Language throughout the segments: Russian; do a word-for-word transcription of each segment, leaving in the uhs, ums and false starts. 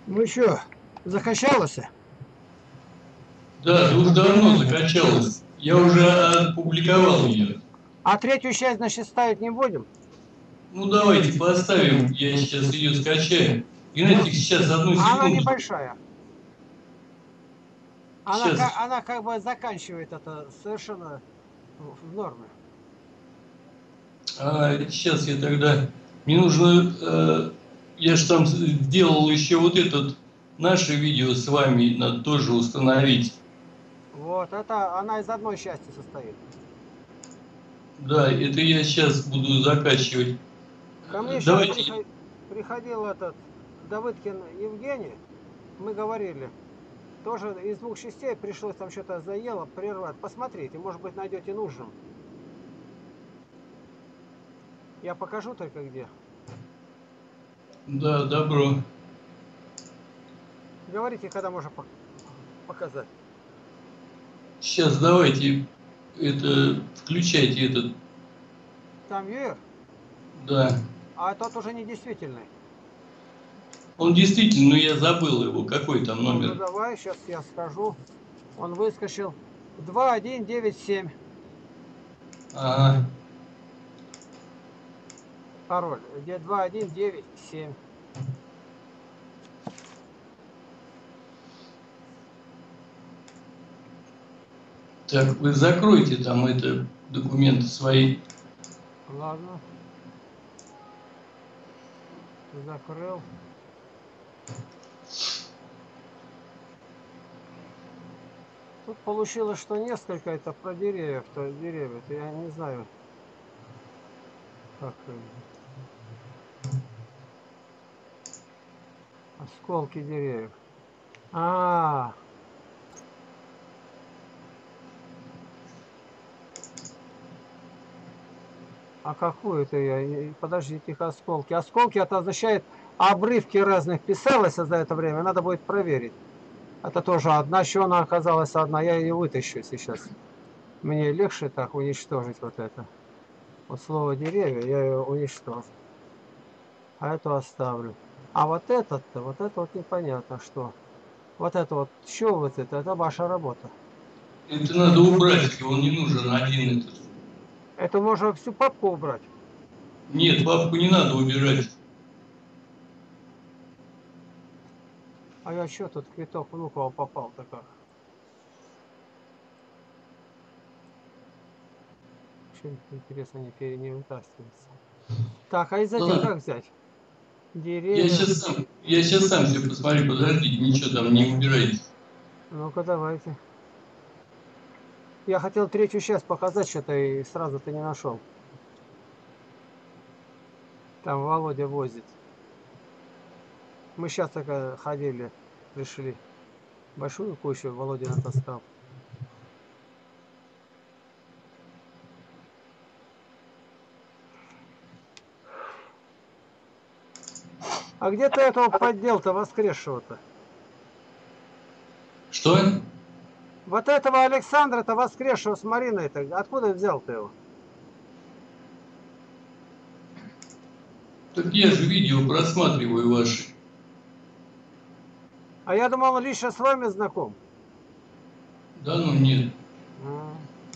Ну что, закачалось? Да, уж давно закачалась. Я уже опубликовал ее. А третью часть, значит, ставить не будем? Ну давайте поставим, я сейчас ее скачаю. Геннадий, сейчас одну Она секунду. небольшая. Она, Сейчас, она как бы заканчивает это совершенно в в норме. а, сейчас я тогда... Мне нужно... э, я же там сделал еще вот этот... Наше видео с вами надо тоже установить. Вот, это она из одной части состоит. Да, это я сейчас буду закачивать. Ко мне сейчас Давайте... приходил этот Давыдкин Евгений, мы говорили, тоже из двух частей пришлось там что-то заело, прервать. Посмотрите, может быть, найдете нужным. Я покажу только где. Да, добро. Говорите, когда можно показать. Сейчас давайте это включайте этот. Там веер? Да. А тот уже не действительный. Он действительно, но я забыл его. Какой там Ну, номер? ну давай, сейчас я скажу. Он выскочил. два один девять семь. Ага. Пароль. Где два один девять семь. Так, вы закройте там это документы свои. Ладно. Закрыл. Тут получилось, что несколько это про деревьев, то деревья, то я не знаю. Как осколки деревьев. А, -а, -а. А какую это я? Подождите, осколки. Осколки это означает обрывки разных писалось за это время. Надо будет проверить. Это тоже одна, еще она оказалась одна. Я ее вытащу сейчас. Мне легче так уничтожить вот это. Вот слово деревья я ее уничтожу. А эту оставлю. А вот этот-то, вот это вот непонятно что. Вот это вот, что вот это, это ваша работа. Это надо убрать, он не нужен один этот. Это можно всю папку убрать. Нет, папку не надо убирать. А я что тут квиток Внукова попал-то как? Что-нибудь интересно не, пере, не вытаскивается. Так, а из этих Ладно. как взять? Я Деревья. сейчас сам, я сейчас сам все посмотрю, подождите, ничего там не убирайте. Ну-ка, давайте. Я хотел третью часть показать что-то и сразу-то не нашел. Там Володя возит. Мы сейчас только ходили, пришли. Большую кучу Володя натаскал. А где ты этого поддел-то воскресшего-то? Что? Вот этого Александра-то воскресшего с Мариной-то, откуда взял ты его? Так я же видео просматриваю ваши. А я думал, он лично с вами знаком. Да ну нет. А.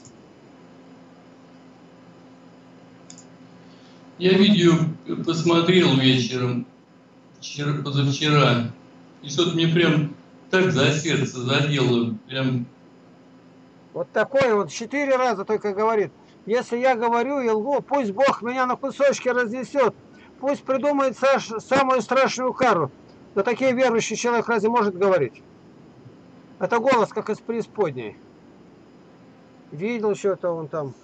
Я видео посмотрел вечером, вчера, позавчера, и что-то мне прям так за сердце задело, прям... Вот такой вот четыре раза только говорит. Если я говорю и лгу, пусть Бог меня на кусочки разнесет. Пусть придумает самую страшную кару. Да такие верующий человек разве может говорить? Это голос как из преисподней. Видел что-то он там.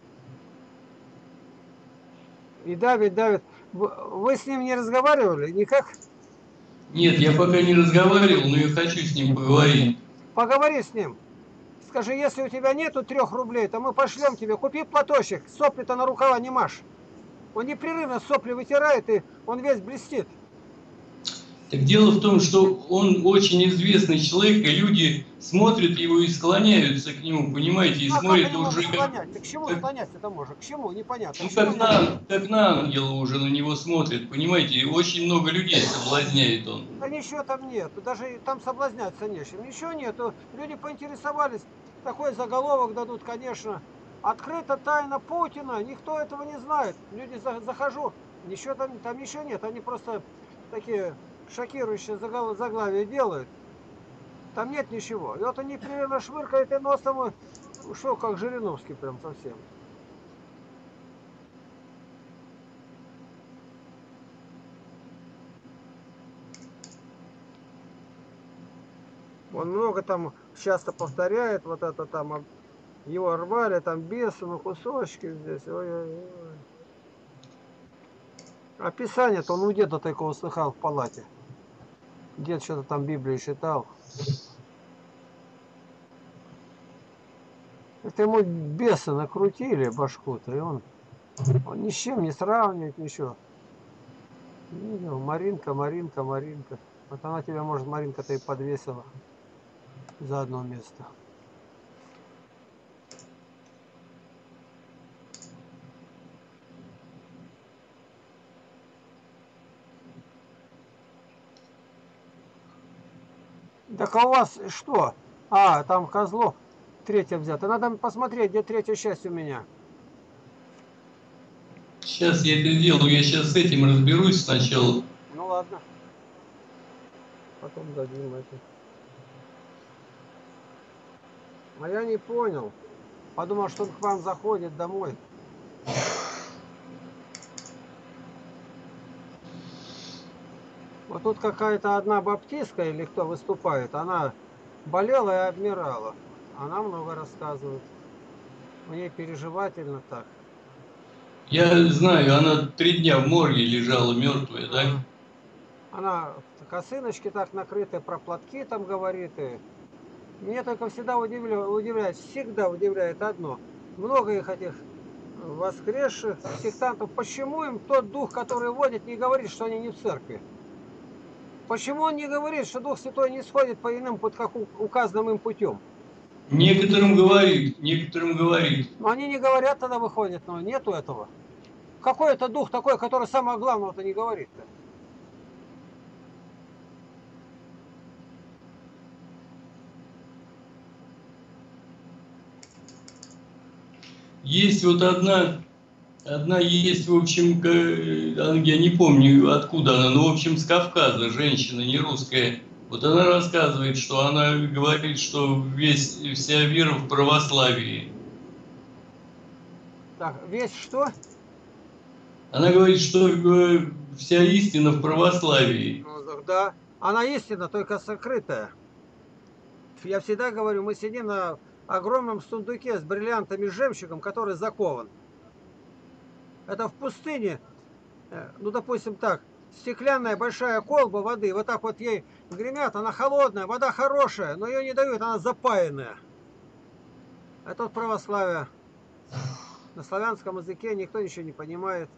И давит, давит. Вы с ним не разговаривали? Никак? Нет, я пока не разговаривал, но я хочу с ним поговорить. Поговори с ним. Скажи, если у тебя нету трех рублей, то мы пошлем тебе. Купи платочек, сопли-то на рукава не машь. Он непрерывно сопли вытирает, и он весь блестит. Так дело в том, что он очень известный человек, и люди смотрят его и склоняются к нему, понимаете, и Ну а как смотрят они уже могут как, склонять? Ты к чему как, склоняться-то можно? К чему? Непонятно. ну, К чему как, он может? на, как на ангела уже на него смотрят, понимаете, и очень много людей соблазняет он. Да ничего там нет. Даже там соблазняться нечем. Ничего нету. Люди поинтересовались. Такой заголовок дадут, конечно. Открыта тайна Путина. Никто этого не знает. Люди за- захожу. Ничего там, там ничего нет. Они просто такие шокирующие загла- заглавия делают. Там нет ничего. И вот они примерно швыркают и носом. И ушел как Жириновский прям совсем. Он много там часто повторяет вот это там. об- Его рвали там бесы на кусочки здесь. Ой-ой-ой. А Писание-то он у деда такого слыхал в палате. Дед что-то там Библию читал. Это ему бесы накрутили башку-то, и он, он ни с чем не сравнивает, ничего. Видел, Маринка, Маринка, Маринка. Вот она тебя, может, Маринка-то и подвесила за одно место. Так а у вас что? А, там Козлов третья взята. Надо посмотреть, где третья часть у меня. Сейчас я это сделаю, я сейчас с этим разберусь сначала. Ну ладно, потом дадим это. А я не понял. Подумал, что он к вам заходит домой. Вот тут какая-то одна баптистка или кто выступает, она болела и обмирала. Она много рассказывает. У ней переживательно так. Я знаю, она три дня в морге лежала мертвая, да? А, она в косыночке так накрытые, про платки там говорит. И мне только всегда удивля- удивляет, всегда удивляет одно. Много их этих воскресших сектантов. Почему им тот дух, который водит, не говорит, что они не в церкви? Почему он не говорит, что Дух Святой не сходит по иным, пут- как у- указанным им путем? Некоторым говорит, некоторым говорит. Но они не говорят, тогда выходит, но нету этого. Какой это дух такой, который самое главное-то не говорит-то? Есть вот одна, одна есть, в общем, ка- я не помню, откуда она, но, в общем, с Кавказа, женщина, не русская. Вот она рассказывает, что она говорит, что весь, вся вера в православии. Так, весь что? Она говорит, что э, вся истина в православии. Ну, так да. Она истина, только сокрытая. Я всегда говорю, мы сидим на огромном сундуке с бриллиантами, с жемчугом, который закован. Это в пустыне, э, ну, допустим так, стеклянная большая колба воды, вот так вот ей гремят, она холодная, вода хорошая, но ее не дают, она запаянная. Это вот православие. На славянском языке никто ничего не понимает.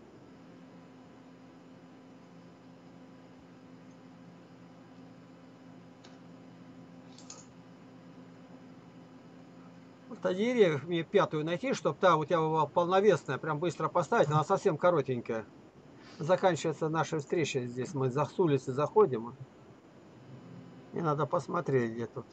В деревьях мне пятую найти, чтобы та у тебя была полновесная, прям быстро поставить, она совсем коротенькая. Заканчивается наша встреча здесь, мы за с улицы заходим, и надо посмотреть, где тут.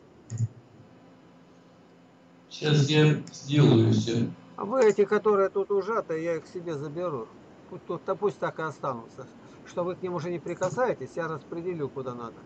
Сейчас я сделаю все. А вы эти, которые тут ужаты, я их себе заберу. Пусть, тут, да пусть так и останутся. Что вы к ним уже не прикасаетесь, я распределю куда надо.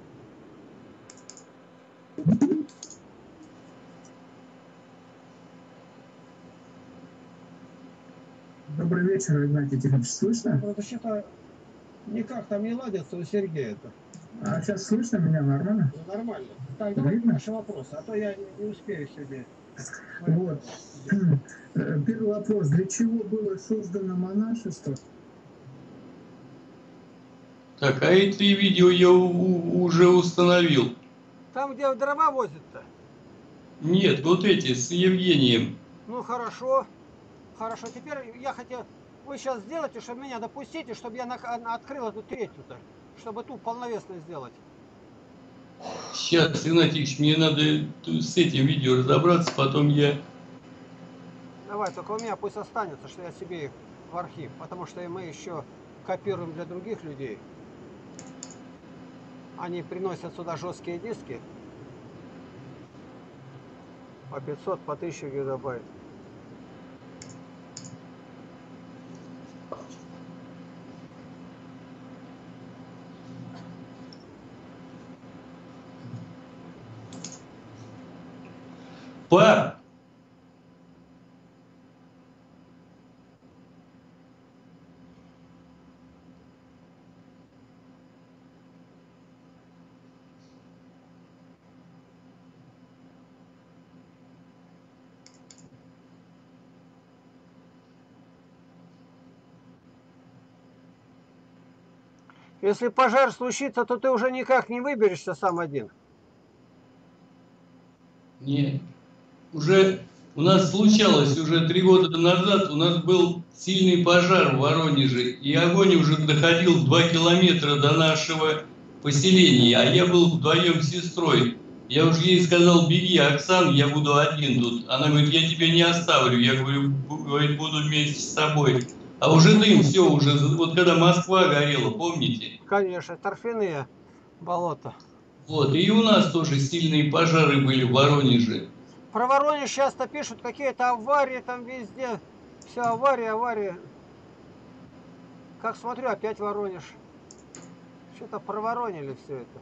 Добрый вечер, Игнатий Тихонович. Слышно? Это что-то никак там не ладится у Сергея-то. А сейчас слышно меня нормально? Ну, нормально. Так, давайте Видно? ваши вопросы, а то я не, не успею себе. Вот. Э, Первый вопрос. Для чего было создано монашество? Так, а эти видео я у- у- уже установил. Там, где дрова возят-то? Нет, вот эти с Евгением. Ну, хорошо. Хорошо. Теперь я хотел... Вы сейчас сделаете, чтобы меня допустите, чтобы я на- открыл эту третью-то. чтобы ту полновесной сделать. Сейчас, Игнатьевич, мне надо с этим видео разобраться, потом я... Давай, только у меня пусть останется, что я себе их в архив, потому что мы еще копируем для других людей. Они приносят сюда жесткие диски по пятьсот, по тысяче гигабайт. Пап! Если пожар случится, то ты уже никак не выберешься сам один. Нет. Уже у нас случалось, уже три года назад у нас был сильный пожар в Воронеже, и огонь уже доходил два километра до нашего поселения, а я был вдвоем с сестрой. Я уже ей сказал: беги, Оксан, я буду один тут. Она говорит: я тебя не оставлю, я говорю, буду вместе с тобой. А уже дым, все, уже, вот когда Москва горела, помните? Конечно, торфяные болота. Вот, и у нас тоже сильные пожары были в Воронеже. Про Воронеж часто пишут, какие-то аварии там везде. Все аварии, аварии. Как смотрю, опять Воронеж. Что-то проворонили все это.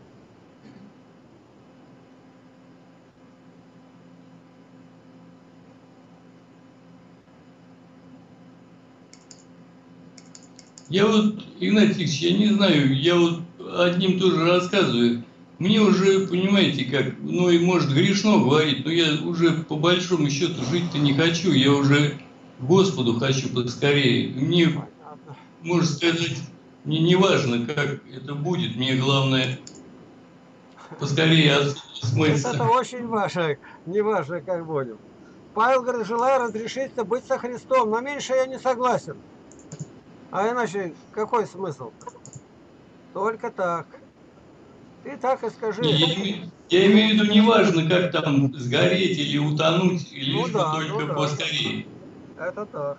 Я вот, Игнатьевич, я не знаю, я вот одним тоже рассказываю. Мне уже, понимаете, как, ну и может грешно говорить, но я уже по большому счету жить-то не хочу. Я уже к Господу хочу поскорее. Мне, Понятно. можно сказать, мне не важно, как это будет. Мне главное поскорее отсюда смыться. Это очень важно, не важно, как будем. Павел говорит: желаю разрешиться быть со Христом, но меньше я не согласен. А иначе какой смысл? Только так. Ты так и скажи. Не, я, име- я имею в виду, не важно, как там сгореть или утонуть, Ну лишь да, бы только ну да. поскорее. Это так.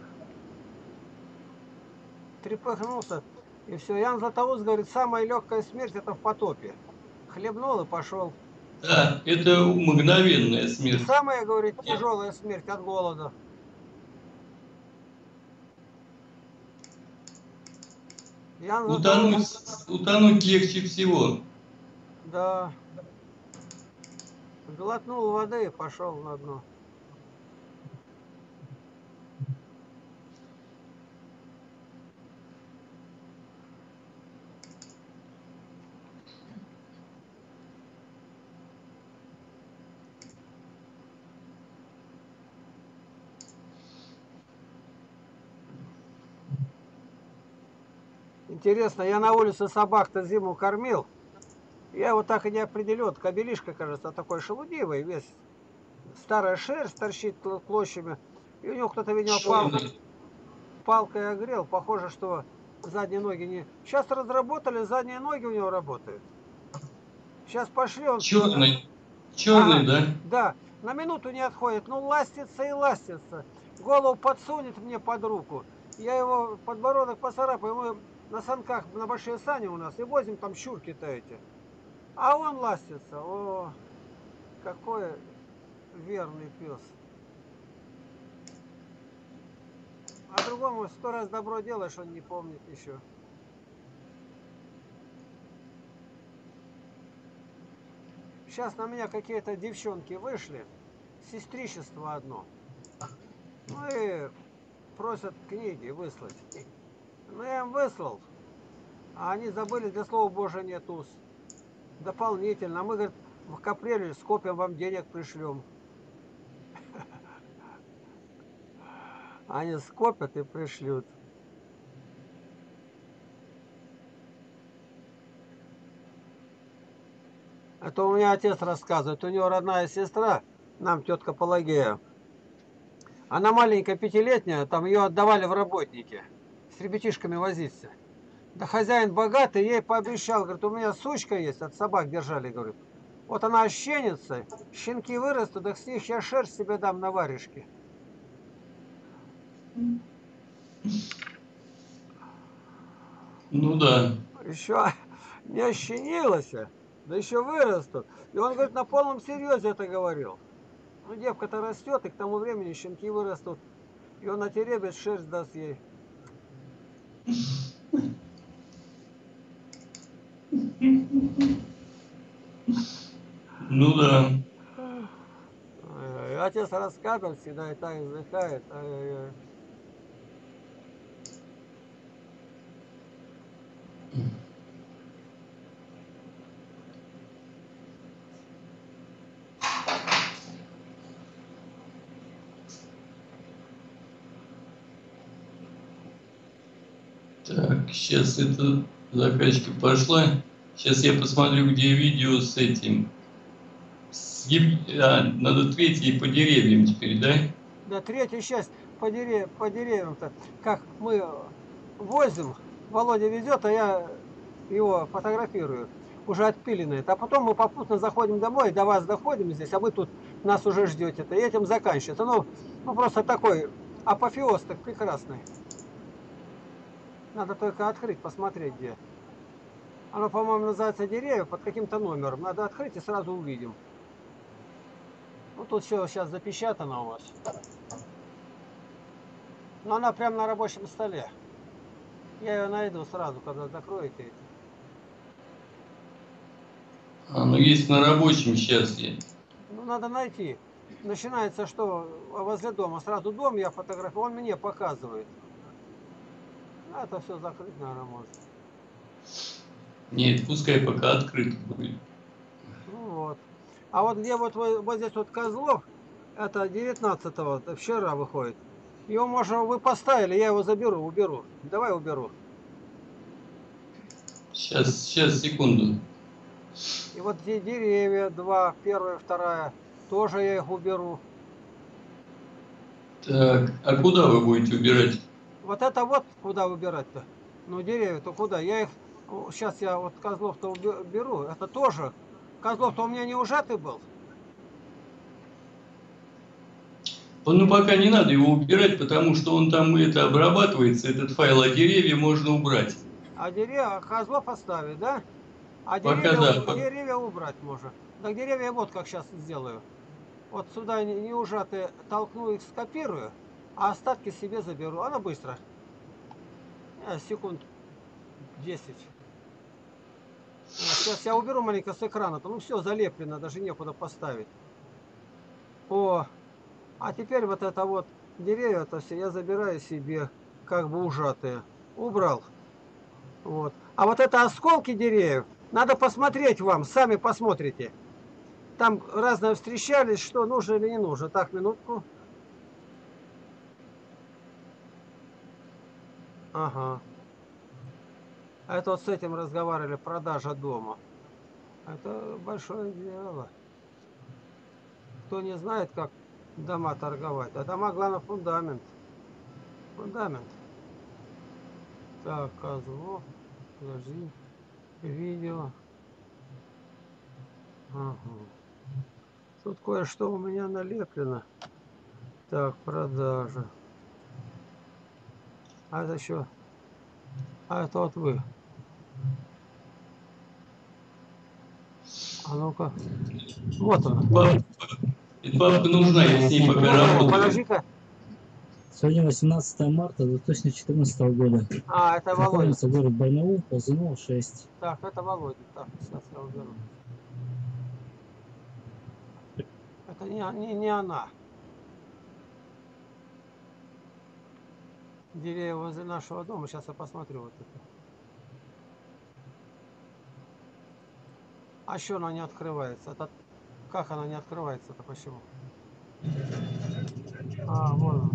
Трепыхнулся, и все. Ян Златоуст говорит: самая легкая смерть — это в потопе. Хлебнул и пошел. Да, это мгновенная И смерть. самая, говорит, тяжелая смерть от голода. Ян Утонуть, Златоуст, утонуть легче всего. да, глотнул воды и пошел на дно. Интересно, я на улице собак-то зиму кормил. Я его так и не определил. Кобелишка, кажется, такой шелудивый, весь. Старая шерсть торчит клочьями. И у него кто-то, видимо, пал, Черный, палкой огрел. Похоже, что задние ноги не... Сейчас разработали, задние ноги у него работают. Сейчас пошли, он... черный, черный, Ага, да? да, на минуту не отходит. Ну, ластится и ластится. Голову подсунет мне под руку. Я его подбородок поцарапаю. Мы на санках, на большие сани у нас, и возим там щурки-то эти. А он ластится. О, какой верный пес. А другому сто раз добро делаешь, он не помнит еще. Сейчас на меня какие-то девчонки вышли. Сестричество одно. Ну и просят книги выслать. Ну я им выслал. А они забыли, для слова Божия нет уз. Дополнительно. А мы, говорит, в апреле скопим, вам денег пришлем. Они скопят и пришлют. Это у меня отец рассказывает. У него родная сестра, нам тетка Пелагея. Она маленькая, пятилетняя, там ее отдавали в работники. С ребятишками возиться. Да хозяин богатый, ей пообещал, говорит, у меня сучка есть, от собак держали, говорит. Вот она ощенится, щенки вырастут, так с них я шерсть себе дам на варежке. Ну да. Еще не ощенилась, да еще вырастут. И он, говорит, на полном серьезе это говорил. Ну, девка-то растет, и к тому времени щенки вырастут. И он отеребит, шерсть даст ей. Ну да. Ой-ой, отец рассказывает всегда и так вздыхает. Ой-ой-ой. Так, сейчас эта закачка пошла. Сейчас я посмотрю, где видео с этим. С Ев- а, надо третий по деревьям теперь, да? Да, третья часть по, дерев... по деревьям-то. Как мы возим, Володя везет, а я его фотографирую. Уже отпиленные. А потом мы попутно заходим домой, до вас доходим здесь, а вы тут нас уже ждете. И этим заканчивается. Ну, ну просто такой апофеоз так прекрасный. Надо только открыть, посмотреть где. Оно, по-моему, называется «Деревья» под каким-то номером. Надо открыть и сразу увидим. Ну, тут все сейчас запечатано у вас. Но она прямо на рабочем столе. Я ее найду сразу, когда закроете эти. А, ну есть на рабочем сейчас я. Ну, надо найти. Начинается, что возле дома. Сразу дом я фотографирую, он мне показывает. А это все закрыть, наверное, можно. Нет, пускай пока открыто будет. Ну вот. А вот где вот, вы- вот здесь вот Козлов, это девятнадцатого, это вчера выходит. Его, можно, вы поставили, я его заберу, уберу. Давай уберу. Сейчас, сейчас, секунду. И вот где деревья, два, первая, вторая, тоже я их уберу. Так, а куда вы будете убирать? Вот это вот куда выбирать-то? Ну, деревья-то куда? Я их... Сейчас я вот Козлов-то уби- беру. Это тоже... Козлов-то у меня не ужатый был. Ну, пока не надо его убирать, потому что он там это обрабатывается, этот файл, а деревья можно убрать. А деревья... Козлов оставить, да? А Пока деревья, да. у- деревья убрать можно. Так деревья вот как сейчас сделаю. Вот сюда не, не ужатые толкну их, скопирую, а остатки себе заберу. Она быстро. Э, Секунд десять. Сейчас я уберу маленько с экрана. Ну все залеплено, даже некуда поставить. О, а теперь вот это вот деревья, то все я забираю себе, как бы ужатые. Убрал. Вот. А вот это осколки деревьев, надо посмотреть вам, сами посмотрите. Там разные встречались, что нужно или не нужно. Так, минутку. Ага. А это вот с этим разговаривали, продажа дома. Это большое дело. Кто не знает, как дома торговать. А дома, главное, фундамент. Фундамент. Так, Козлов. Подожди. Видео. Ага. Тут кое-что у меня налеплено. Так, продажа. А это еще... А это вот вы. А ну-ка. Вот он. Пап- Эта папка нужна, я с ней пока работаю. Подожди-ка. Сегодня восемнадцатое марта две тысячи четырнадцатого года. А, это Володя. Находимся город Барнаул, Ползунова, шесть. Так, это Володя. Так, сейчас я уберу. Это не, не, не она. Деревья возле нашего дома. Сейчас я посмотрю вот это. А что она не открывается? Это... Как она не открывается-то? Почему? А, вон он.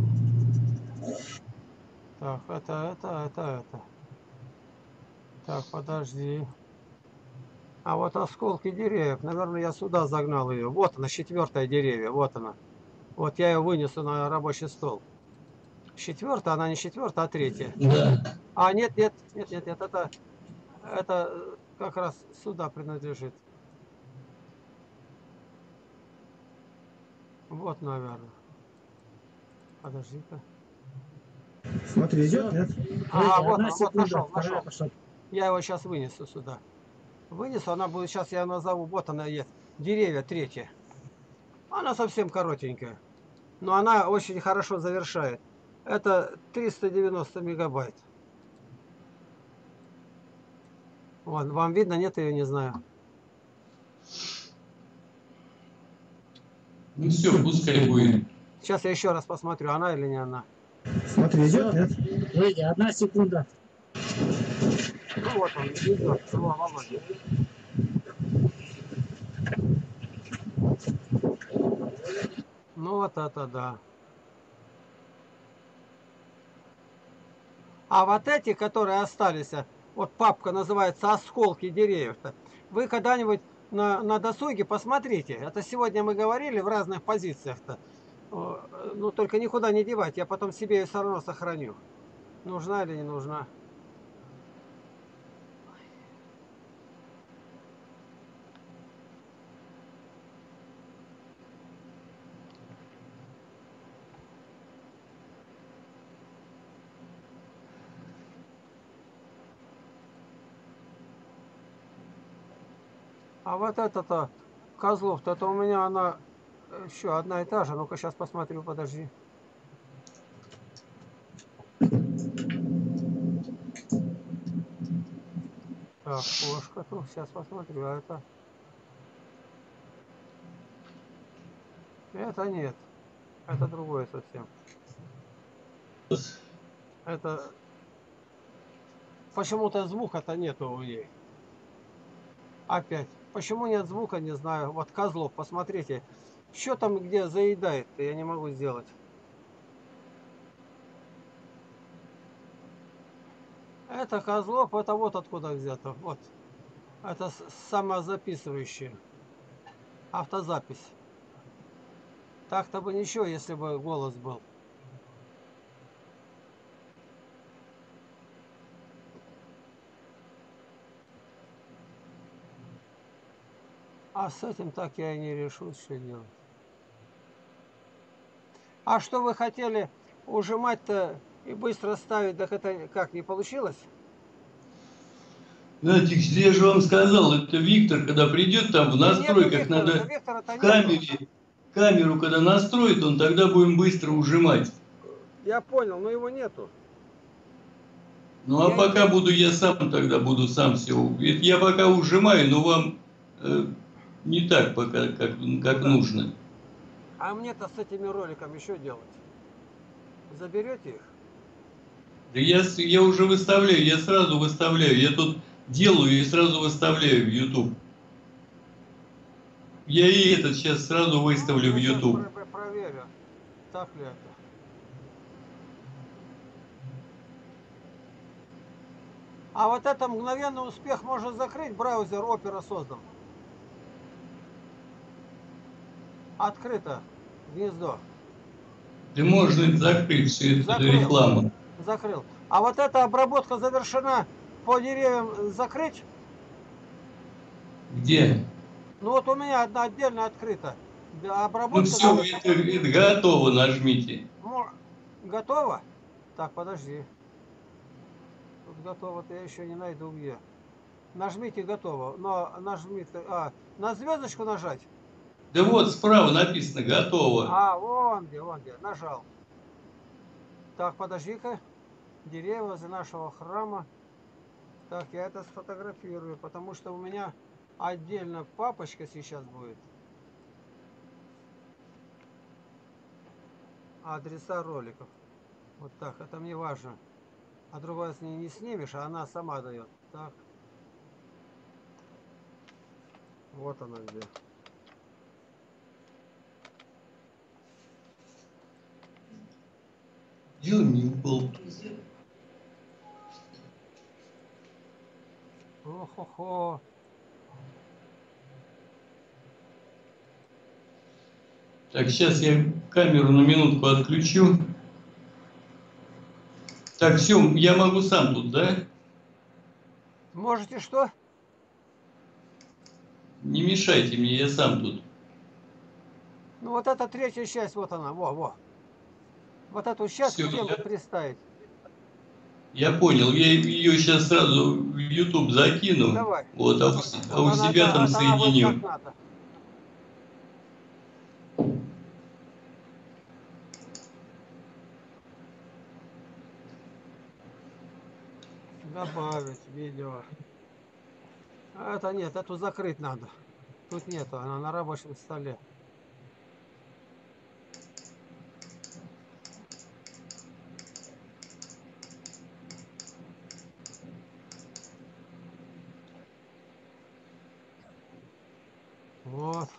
Так, это, это, это, это. Так, подожди. А вот осколки деревьев. Наверное, я сюда загнал ее. Вот она, четвертое деревья. Вот она. Вот я ее вынесу на рабочий стол. Четвертая, она не четвертая, а третья. Да. А, нет, нет, нет, нет, нет, это, это э, как раз сюда принадлежит. Вот, наверное. Подожди-ка. Смотри, Все. идет, нет? Ага, Подожди, вот одна он, вот секунда, нашел, вторая нашел. пошла. Я его сейчас вынесу сюда. Вынесу, она будет, сейчас я назову, вот она есть. Деревья, третья. Она совсем коротенькая, но она очень хорошо завершает. Это триста девяносто мегабайт. Вон, вам видно, нет, ее не знаю. Ну все, пускай будет. Сейчас я еще раз посмотрю, она или не она. Смотри, идет, Все. нет? Выйди, одна секунда. Ну вот он идет, село Володя. Ну вот это да. А вот эти, которые остались, а, вот папка называется «Осколки деревьев». Вы когда-нибудь на, на досуге посмотрите. Это сегодня мы говорили в разных позициях-то. О, э, Ну, только никуда не девать, я потом себе ее все равно сохраню. Нужна или не нужна. А вот это-то, Козлов-то, это у меня она еще одна и та же. Ну-ка, сейчас посмотрю, подожди. Так, кошка тут, сейчас посмотрю, а это... Это нет, это другое совсем. Это почему-то звука-то нету у ней. Опять. Почему нет звука, не знаю. Вот Козлов, посмотрите. Что там где заедает-то, я не могу сделать. Это Козлов, это вот откуда взято. Вот. Это с- самозаписывающее. Автозапись. Так-то бы ничего, если бы голос был. А с этим так я и не решусь, что делать. А что вы хотели ужимать-то и быстро ставить, так это как, не получилось? Знаете, я же вам сказал, это Виктор, когда придет там в Да нету настройках, Виктора-то, надо Виктора-то в нету. камере, камеру когда настроит, он тогда будем быстро ужимать. Я понял, но его нету. Ну а Я и пока не... буду я сам тогда буду сам все. Это я пока ужимаю, но вам э, не так пока, как, как Ну да. нужно. А мне-то с этими роликами что делать? Заберете их? Да я, с- я уже выставляю, я сразу выставляю. Я тут делаю и сразу выставляю в YouTube. Я и этот сейчас сразу Ну, выставлю в я сейчас YouTube. про проверю, так ли это. А вот это мгновенный успех можно закрыть, браузер Opera создан. Открыто гнездо. Да можно закрыть все это Закрыл. реклама. Закрыл. А вот эта обработка завершена по деревьям закрыть? Где? Ну вот у меня одна отдельно открыта. Да, Ну обработка все, завершена. это, это готово, нажмите. Готово? Так, подожди. Тут готово-то я еще не найду где. Нажмите готово. Но нажмите... А, на звездочку нажать? Да вот справа написано готово. А, вон где, вон где. Нажал. Так, подожди-ка. Деревья возле нашего храма. Так, я это сфотографирую, потому что у меня отдельно папочка сейчас будет. Адреса роликов. Вот так, это мне важно. А другой раз не, не снимешь, а она сама дает. Так, вот она где. Где он не упал? Ох-хо-хо. Так, сейчас я камеру на минутку отключу. Так, все, я могу сам тут, да? Можете что? Не мешайте мне, я сам тут. Ну вот эта третья часть, вот она, во, во. Вот эту часть Все, к теме я, приставить. я понял. Я ее сейчас сразу в YouTube закину. Давай. Вот, а у, с- а Вот у она, себя да, там вот она вот как соединю. надо. Добавить видео. А это нет, эту закрыть надо. Тут нету, она на рабочем столе. Вот.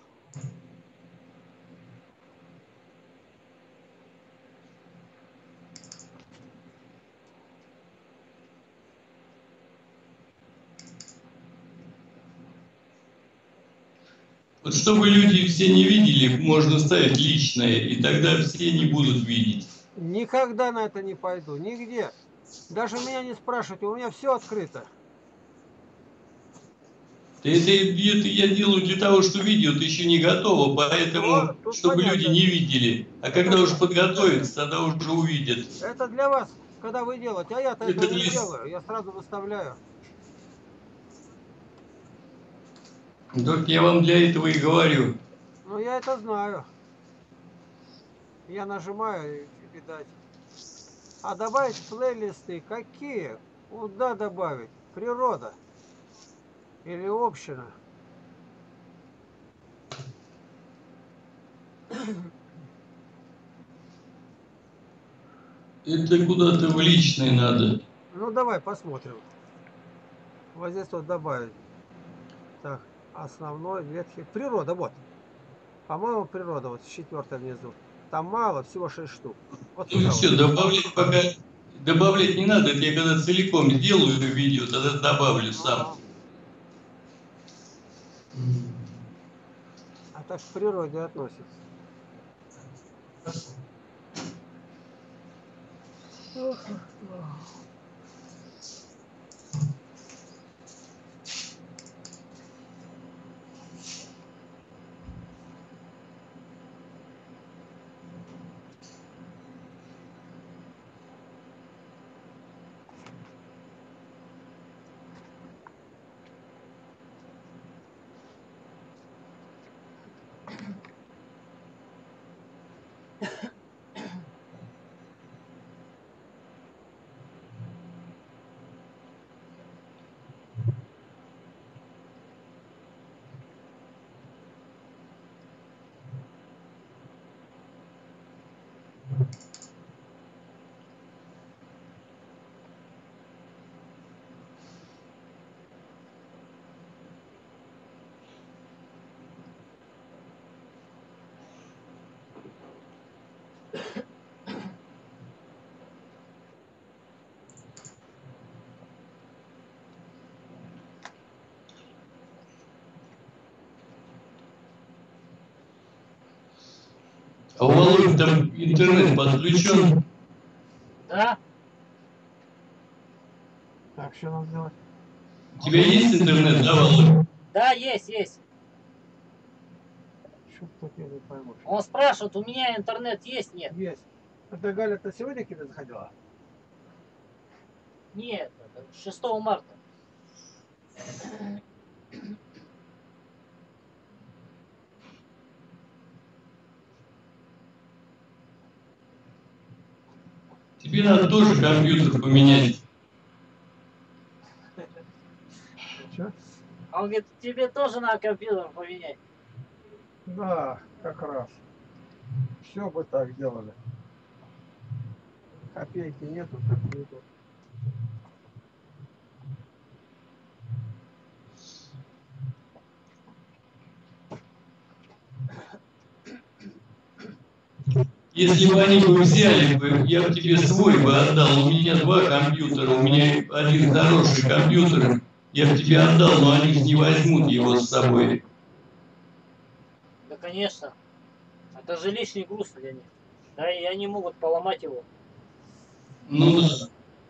Вот чтобы люди все не видели, можно ставить личное, и тогда все не будут видеть. Никогда на это не пойду, нигде. Даже меня не спрашивайте, у меня все открыто. Это, это я делаю для того, что видео еще не готово, Ну, поэтому, тут чтобы люди понятно. не видели. А когда уже подготовятся, тогда уже увидят. Это для вас, когда вы делаете, а я-то Это этого не для- делаю, я сразу выставляю. Только я вам для этого и говорю. Ну, я это знаю. Я нажимаю, и видать. А добавить плейлисты какие? Куда добавить? Природа или община? Это куда-то в личное надо. Ну, давай посмотрим. Вот здесь вот добавить. Так, основной, ветхий. Природа, вот. По-моему, природа, вот четвертая внизу. Там мало, всего шесть штук. Вот Ну сюда все, вот. добавлять пока... Добавлять не надо, это я когда целиком сделаю это видео, тогда добавлю Ну, сам. а так к природе относится. А у Володи там интернет подключен? Да? Так, что нам делать? У тебя есть интернет, да, Володя? Да, есть, есть. Что тут я не пойму. Он спрашивает, у меня интернет есть, нет? Есть. Это Галя-то сегодня к тебе заходила? Нет, это шестого марта. Тебе надо тоже компьютер поменять. Что? А он говорит, тебе тоже надо компьютер поменять. Да, как раз. Все бы так делали. Копейки нету, так нету. Если бы они бы взяли бы, я бы тебе свой бы отдал. У меня два компьютера, у меня один хороший компьютер. Я бы тебе отдал, но они не возьмут его с собой. Да, конечно. Это же лишний груз для них. Да, и они могут поломать его. Ну да.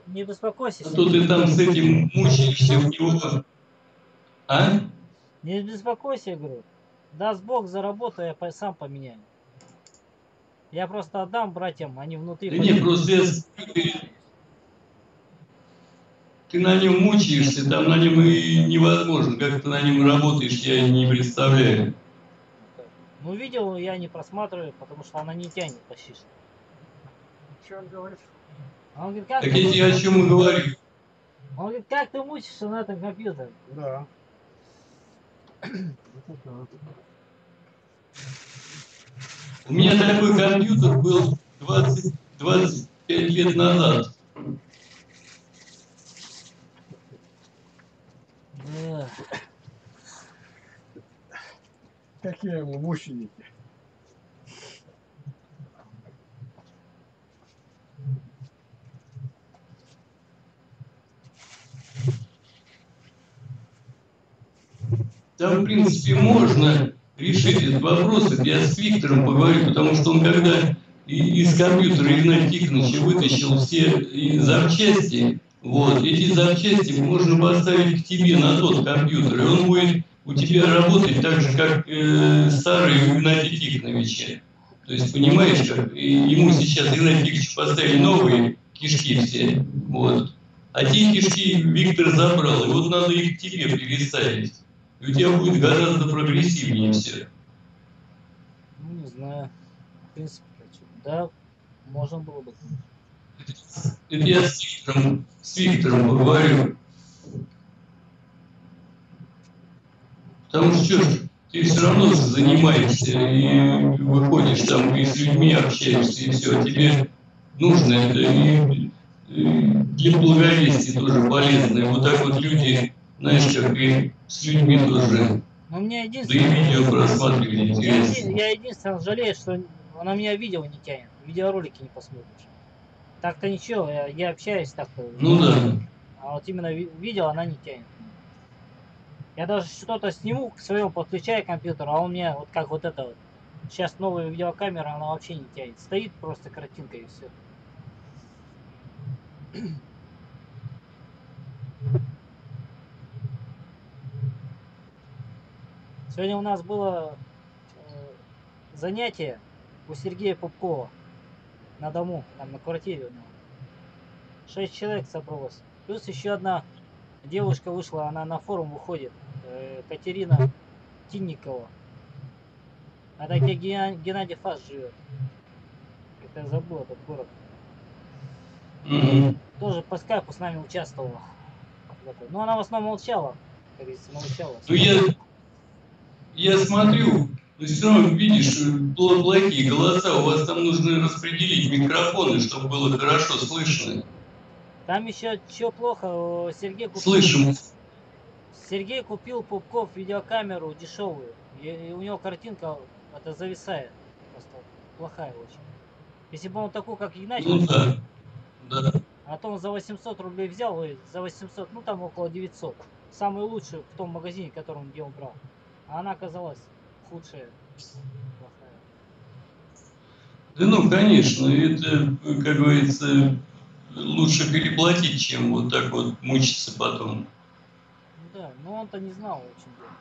не беспокойся. А то ты там с этим мучаешься у него. А? Не беспокойся, я говорю. Даст Бог, заработаю, я по- сам поменяю. Я просто отдам братьям, они внутри. Да нет, просто я смотрю, ты, ты на нем мучаешься, там на нем и невозможно. Как ты на нем работаешь, я и не представляю. Ну, видео я не просматриваю, потому что она не тянет почти что. Что он говорит? А он говорит, как Так ты, я тебе о чем и говорю. он говорит, как ты мучишься на этом компьютере? Да. Вот это вот. У меня такой компьютер был двадцать двадцать пять лет назад. Да. Какие ему мученики. Там, в принципе, можно решить этот вопрос. Это я с Виктором поговорю, потому что он когда и- из компьютера Игнатия Тихоновича вытащил все и запчасти, вот, эти запчасти можно поставить к тебе на тот компьютер, и он будет у тебя работать так же, как э, старый у Игнатия Тихоновича. То есть, понимаешь, как и ему сейчас Игнатий Тихонович поставили новые кишки все, вот. А те кишки Виктор забрал, и вот надо их к тебе переставить. И у тебя будет гораздо прогрессивнее все. Ну, не знаю. В принципе, хочу. Да, можно было бы. Это я с Виктором, с Виктором поговорю. Потому что что ж, ты все равно занимаешься и выходишь там, и с людьми общаешься, и все. Тебе нужно это и, и для благовестия тоже полезно. И вот так вот люди, знаешь, как и с людьми тоже. Но у меня Да и единственное... видео просматривать Я, интересно. еди- я единственное жалею, что она меня видео не тянет. Видеоролики не посмотришь. Так-то ничего, я, я общаюсь так-то. Ну да. А вот именно ви- видео она не тянет. Я даже что-то сниму к своему, подключаю к компьютеру, а у меня вот как вот это вот. Сейчас новая видеокамера, она вообще не тянет. Стоит просто картинка и все. Сегодня у нас было э, занятие у Сергея Пупкова на дому, там на квартире у него. Шесть человек собралось. Плюс еще одна девушка вышла, она на форум выходит. Э, Катерина Тинникова. Это где Гена- Геннадий Фас живет. Как-то я забыл этот город. Мгм. Тоже по скайпу с нами участвовала. в этой. Но она в основном молчала. Как говорится, молчала. Ну я, я смотрю, но все равно видишь, пл- плохие голоса. У вас там нужно распределить микрофоны, чтобы было хорошо слышно. Там еще что плохо, э, Сергей купил, Слышим. Сергей купил Пупков видеокамеру дешевую. И, и у него картинка это зависает. Просто плохая очень. Если бы он такую, как Игнатий, Ну да, да. а то он за восемьсот рублей взял, ой, за восемьсот, ну там около девятьсот. Самую лучшую в том магазине, котором где он брал. А она оказалась худшая. Плохая. Да ну, конечно, это, как говорится, лучше переплатить, чем вот так вот мучиться потом. Ну да, но он-то не знал очень дело.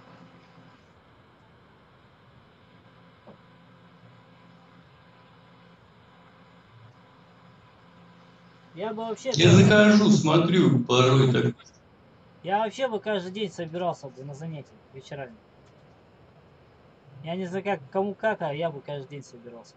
Я бы вообще... Я захожу, смотрю, порой так. Я вообще бы каждый день собирался бы на занятия вечерами. Я не знаю, как, кому как, а я бы каждый день собирался.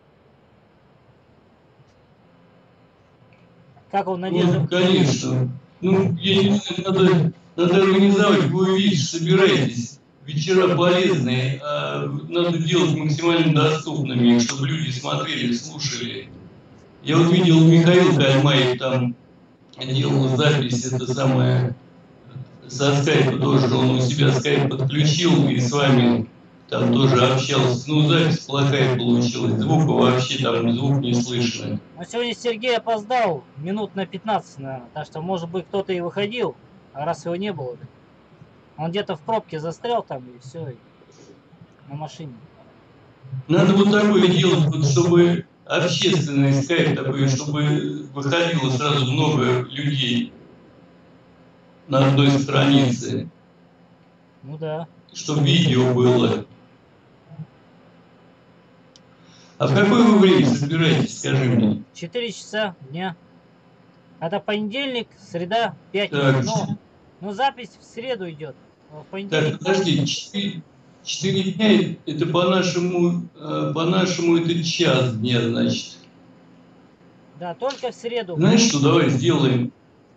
Как он, Надежда? Ну, конечно. Ну, я не знаю, надо, надо организовать, вы увидите, собирайтесь. Вечера полезные, а надо делать максимально доступными, чтобы люди смотрели, слушали. Я вот видел, Михаил Кальмаев там делал запись, это самое, со скайпа тоже, он у себя скайп подключил и с вами там тоже общался. Ну, запись плохая получилась, звука вообще там, звук не слышно. Но сегодня Сергей опоздал минут на пятнадцать, наверное. Так что, может быть, кто-то и выходил, а раз его не было. Он где-то в пробке застрял там и все, и на машине. Надо вот такое делать, вот, чтобы общественный скайп такой, чтобы выходило сразу много людей на одной странице, Ну да. чтобы видео было. А в какое вы время собираетесь, скажи мне? Четыре часа дня. Это понедельник, среда, пятница. Так, Но, но запись в среду идет. В так, понедельник. подожди, четыре, четыре дня, это по-нашему, э, по-нашему это час дня, значит. Да, только в среду. Знаешь что, давай сделаем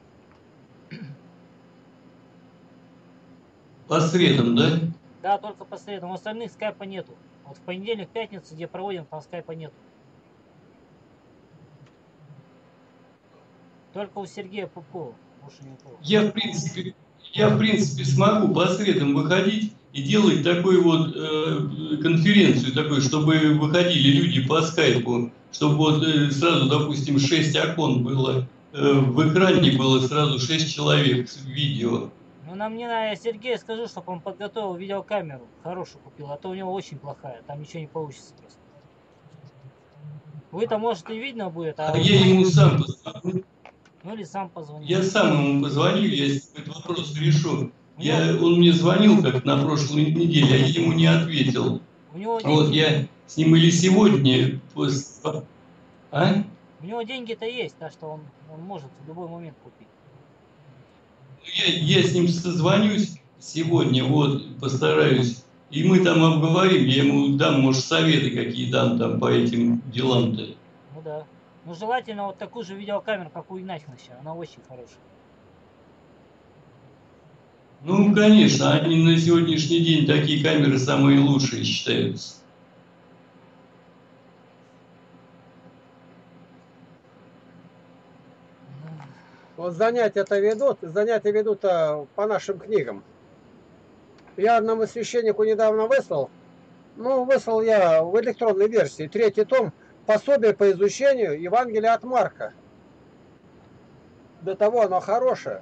по средам, да? Да, только по средам. У остальных скайпа нету. Вот в понедельник, пятницу, где проводим, там скайпа нету. Только у Сергея Пупкова. Больше никого. Я, в принципе, я, в принципе, смогу по средам выходить и делать такую вот э, конференцию, такой, чтобы выходили люди по скайпу, чтобы вот э, сразу, допустим, шесть окон было, э, в экране было сразу шесть человек с видео. Ну, нам не надо, я Сергею скажу, чтобы он подготовил видеокамеру. Хорошую купил, а то у него очень плохая. Там ничего не получится просто. Вы-то, может, и видно будет, а... А я ему сам позвоню. Ну, или сам позвоню. Я сам ему позвоню, я этот вопрос решу. У Я, него, он мне звонил как на прошлой неделе, а я ему не ответил. у него Вот деньги, я с ним или сегодня... пос- А? у него деньги-то есть, так что он, он может в любой момент купить. Я, я с ним созвонюсь сегодня, вот, постараюсь. И мы там обговорим, я ему дам, может, советы какие дам там по этим делам-то. Ну да. Ну, желательно вот такую же видеокамеру, как у Игнатьевича. Она очень хорошая. Ну, конечно, они на сегодняшний день такие камеры самые лучшие считаются. Вот занятия-то ведут, занятия ведут а, по нашим книгам. Я одному священнику недавно выслал, ну, выслал я в электронной версии, третий том, пособие по изучению Евангелия от Марка. До того оно хорошее.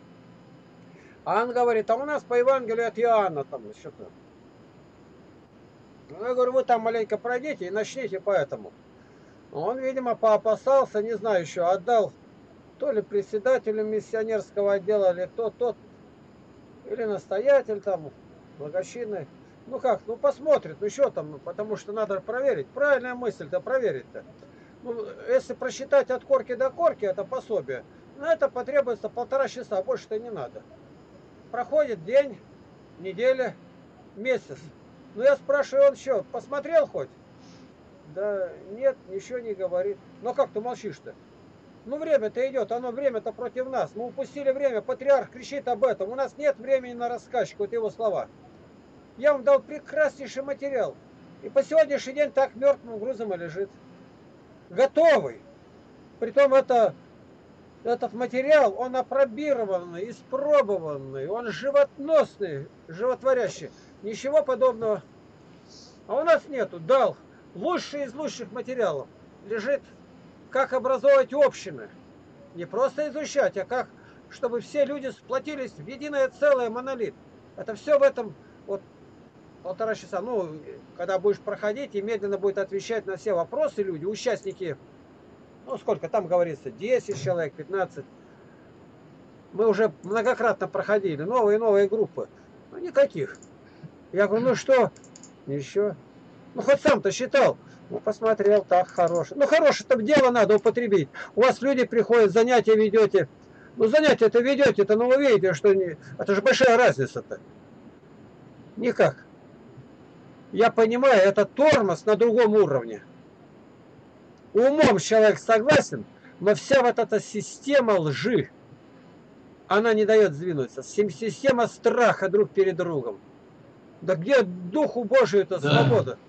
А он говорит, а у нас по Евангелию от Иоанна там что-то. Ну, я говорю, вы там маленько пройдите и начните по этому. Он, видимо, поопасался, не знаю еще, отдал то ли председателю миссионерского отдела, или кто тот, или настоятель там, благочинный. Ну как, ну посмотрит, ну что там, ну, потому что надо проверить. Правильная мысль-то проверить-то. Ну, если просчитать от корки до корки, это пособие, на это потребуется полтора часа, больше-то не надо. Проходит день, неделя, месяц. Ну я спрашиваю, он что, посмотрел хоть? Да нет, ничего не говорит. Ну как ты молчишь-то? Ну время-то идет, оно время-то против нас. Мы упустили время, патриарх кричит об этом. У нас нет времени на рассказчик, вот его слова. Я вам дал прекраснейший материал. И по сегодняшний день так мертвым грузом и лежит. Готовый. Притом это, этот материал, он опробированный, испробованный, он животносный, животворящий. Ничего подобного. А у нас нету. Дал лучший из лучших материалов. Лежит, как образовывать общины. Не просто изучать, а как, чтобы все люди сплотились в единое целое, монолит. Это все в этом вот полтора часа. Ну, когда будешь проходить и медленно будет отвечать на все вопросы люди, участники, ну сколько там говорится, десять человек, пятнадцать. Мы уже многократно проходили, новые и новые группы. Ну, никаких. Я говорю, ну что? Еще. Ну, хоть сам-то считал. Ну, посмотрел, так, хороший. Ну, хорошее-то в дело надо употребить. У вас люди приходят, занятия ведете. Ну, занятия-то ведете-то, но вы видите, что не... это же большая разница-то. Никак. Я понимаю, это тормоз на другом уровне. Умом человек согласен, но вся вот эта система лжи, она не дает сдвинуться. Система страха друг перед другом. Да где Духу Божию это Да. свобода?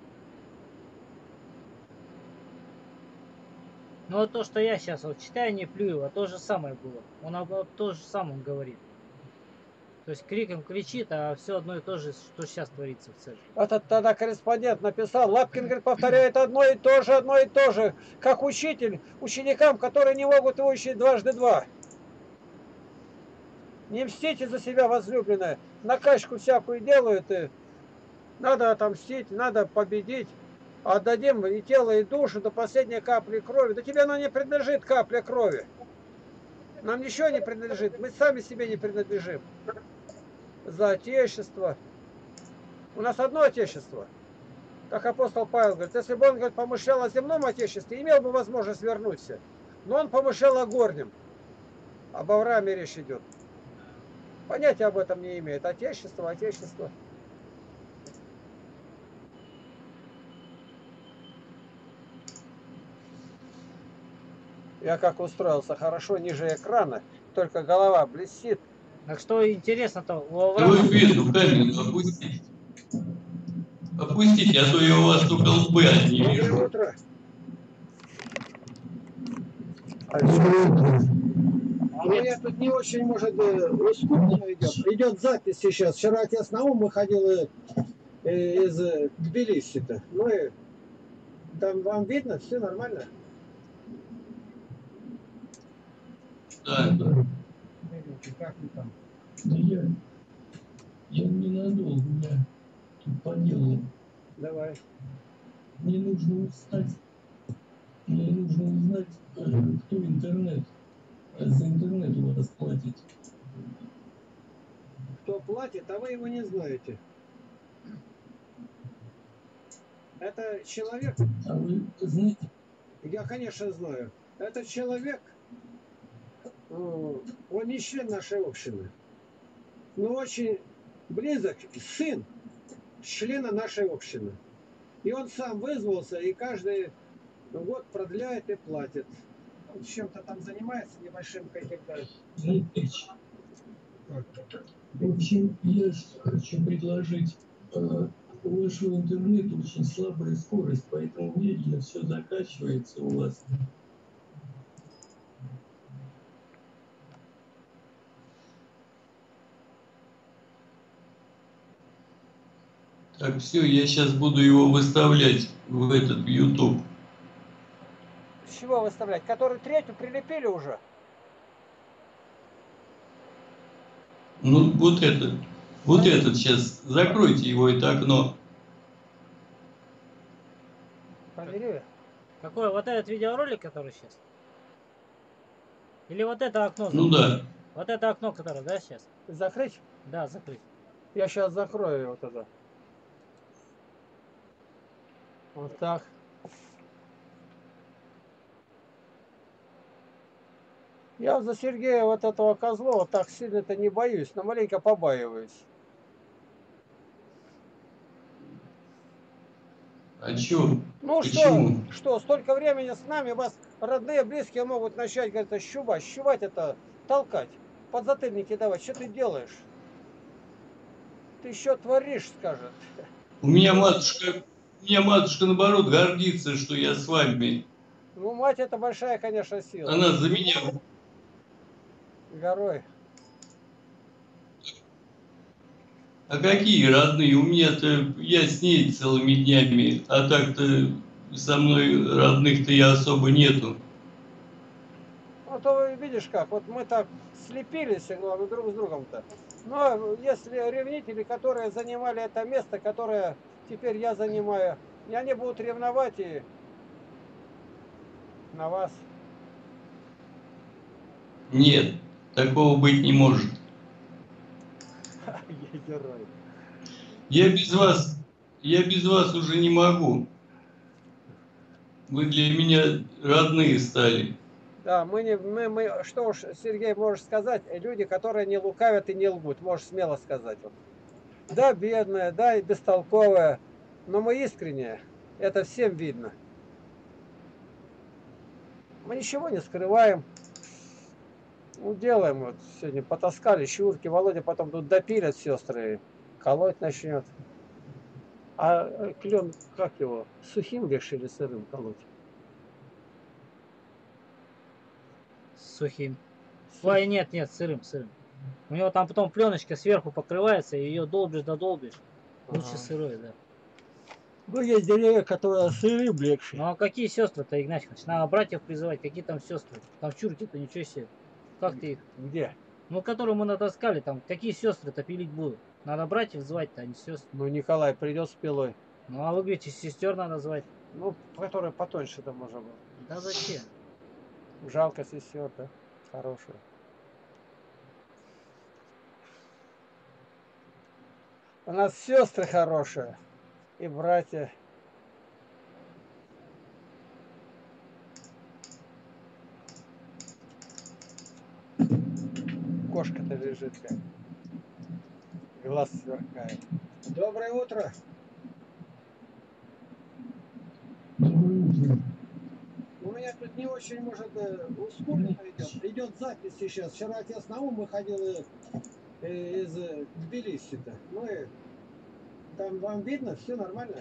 Ну вот то, что я сейчас вот читаю, не плюю, а то же самое было. Он об то же самое говорит. То есть криком кричит, а все одно и то же, что сейчас творится в церкви. Этот тогда корреспондент написал, Лапкин, говорит, повторяет одно и то же, одно и то же, как учитель ученикам, которые не могут выучить дважды два. Не мстите за себя, возлюбленная. Накачку всякую делают, и надо отомстить, надо победить. Отдадим и тело, и душу до последней капли крови. Да тебе оно не принадлежит, капля крови. Нам ничего не принадлежит. Мы сами себе не принадлежим. За Отечество. У нас одно Отечество. Как апостол Павел говорит, если бы он, говорит, помышлял о земном Отечестве, имел бы возможность вернуться. Но он помышлял о горнем. Об Аврааме речь идет. Понятия об этом не имеет. Отечество, Отечество. Я как устроился хорошо ниже экрана, только голова блестит. Так что интересно-то, у Да Авраама... вы Пету камень опустите. Опустите, а то я у вас только лбы одни Доброе вижу. утро. А у меня тут не очень, может, искусственно идет. Идет запись сейчас. Вчера отец Наум выходил э, э, из э, Тбилиси-то. Ну и там вам видно, все нормально? Да. Видите, как вы там? Да я, я ненадолго, я тут по делу. Давай. Мне нужно узнать, мне нужно узнать, э, кто интернет, э, за интернет у вас платит. Кто платит, а вы его не знаете. Это человек, А вы знаете, я, конечно, знаю. Этот человек, э, он не член нашей общины, но очень близок, сын члена нашей общины. И он сам вызвался и каждый год продляет и платит. Он чем-то там занимается, небольшим каким-то. Дмитрич, в общем, я ж хочу предложить, э, у вашего интернета очень слабая скорость, поэтому медленно все закачивается у вас. Так, все, я сейчас буду его выставлять в этот в YouTube. С чего выставлять? Который третью прилепили уже? Ну, вот этот. Вот этот сейчас. Закройте его, это окно. Побери. Какой? Вот этот видеоролик, который сейчас? Или вот это окно? Ну да. Вот это окно, которое, да, сейчас? Закрыть? Да, закрыть. Я сейчас закрою его тогда. Вот так. Я за Сергея вот этого Козлова так сильно-то не боюсь, но маленько побаиваюсь. А чё? Ну Почему? что, что, столько времени с нами, вас родные, близкие могут начать, говорит, щубать, щубать это, толкать, подзатыльники давать, что ты делаешь? Ты еще творишь, скажет. У меня матушка, у меня матушка наоборот гордится, что я с вами. Ну, мать это большая, конечно, сила. Она за меня. Горой. А какие родные? У меня-то я с ней целыми днями, а так-то со мной родных-то я особо нету. Ну, то вы видишь как, вот мы так слепились ну, друг с другом-то. Но если ревнители, которые занимали это место, которое теперь я занимаю, и они будут ревновать и на вас. Нет, такого быть не может. Я герой. Я без вас, я без вас уже не могу. Вы для меня родные стали. Да, мы не, мы, мы, что уж, Сергей, можешь сказать, люди, которые не лукавят и не лгут, можешь смело сказать. Вот. Да, бедная, да, и бестолковая, но мы искренние, это всем видно. Мы ничего не скрываем. Ну, делаем, вот сегодня потаскали щурки, Володя потом тут допилят сестры, колоть начнет. А клен, как его, сухим решили сырым колоть? Сухим. Ой, нет, нет, сырым, сырым. У него там потом пленочка сверху покрывается, и ее долбишь да долбишь. Лучше Ага. сырой, да. Ну, есть деревья, которые сырым легче. Ну а какие сестры-то, Игнатьевич? Надо братьев призывать, какие там сестры? Там чурки-то ничего себе. Как ты их? Где? Ну, которые мы натаскали, там, какие сестры-то пилить будут? Надо братьев звать-то, а не сестры. Ну, Николай придет с пилой. Ну а вы говорите, сестер надо звать. Ну, который потоньше там можно было. Да зачем? Жалко сестер, да? Хорошие. У нас сестры хорошие и братья. Кошка-то лежит как. Глаз сверкает. Доброе утро. Доброе утро. У меня тут не очень, может, э, ускоренно идет. Идет запись сейчас. Вчера отец Наум выходил э, э, из э, Тбилиси-то. Ну и там вам видно, все нормально?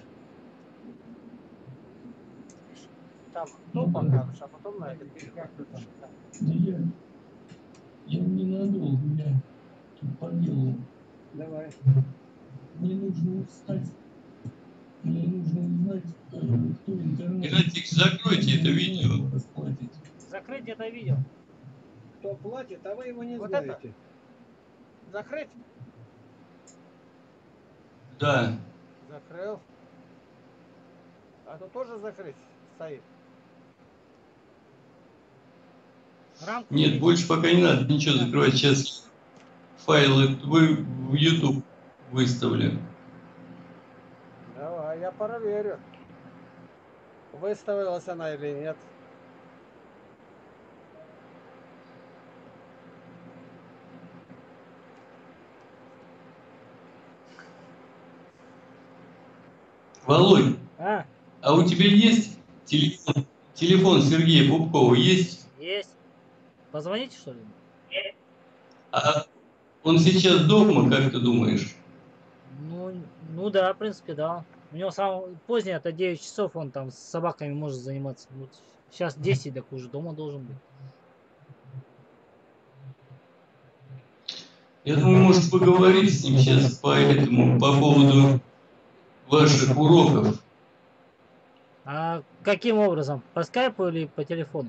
Там то Ну да. покажешь, а потом на этот. Как-то там. Да я, я ненадолго, я тут по делу. Давай. Мне нужно встать. Мне нужно узнать, э, кто интернет. Геннадий, закройте это видео. Расплатить. Закрыть это видео. Кто платит, а вы его не Вот знаете. Закрыть? Да. Закрыл. А то тоже закрыть стоит. Рамку Нет, видите? больше пока не надо ничего закрывать. Сейчас файлы вы в YouTube выставлю. Давай, я проверю. Выставилась она или нет. Володь, А, а у тебя есть телефон, телефон Сергея Пупкова? Есть? есть. Позвоните, что ли? А он сейчас дома, как ты думаешь? Ну, ну да, в принципе, да. У него самое позднее, это девять часов, он там с собаками может заниматься. Вот сейчас десять, так уже дома должен быть. Я думаю, может поговорить с ним сейчас по этому, по поводу ваших уроков. А каким образом? По скайпу или по телефону?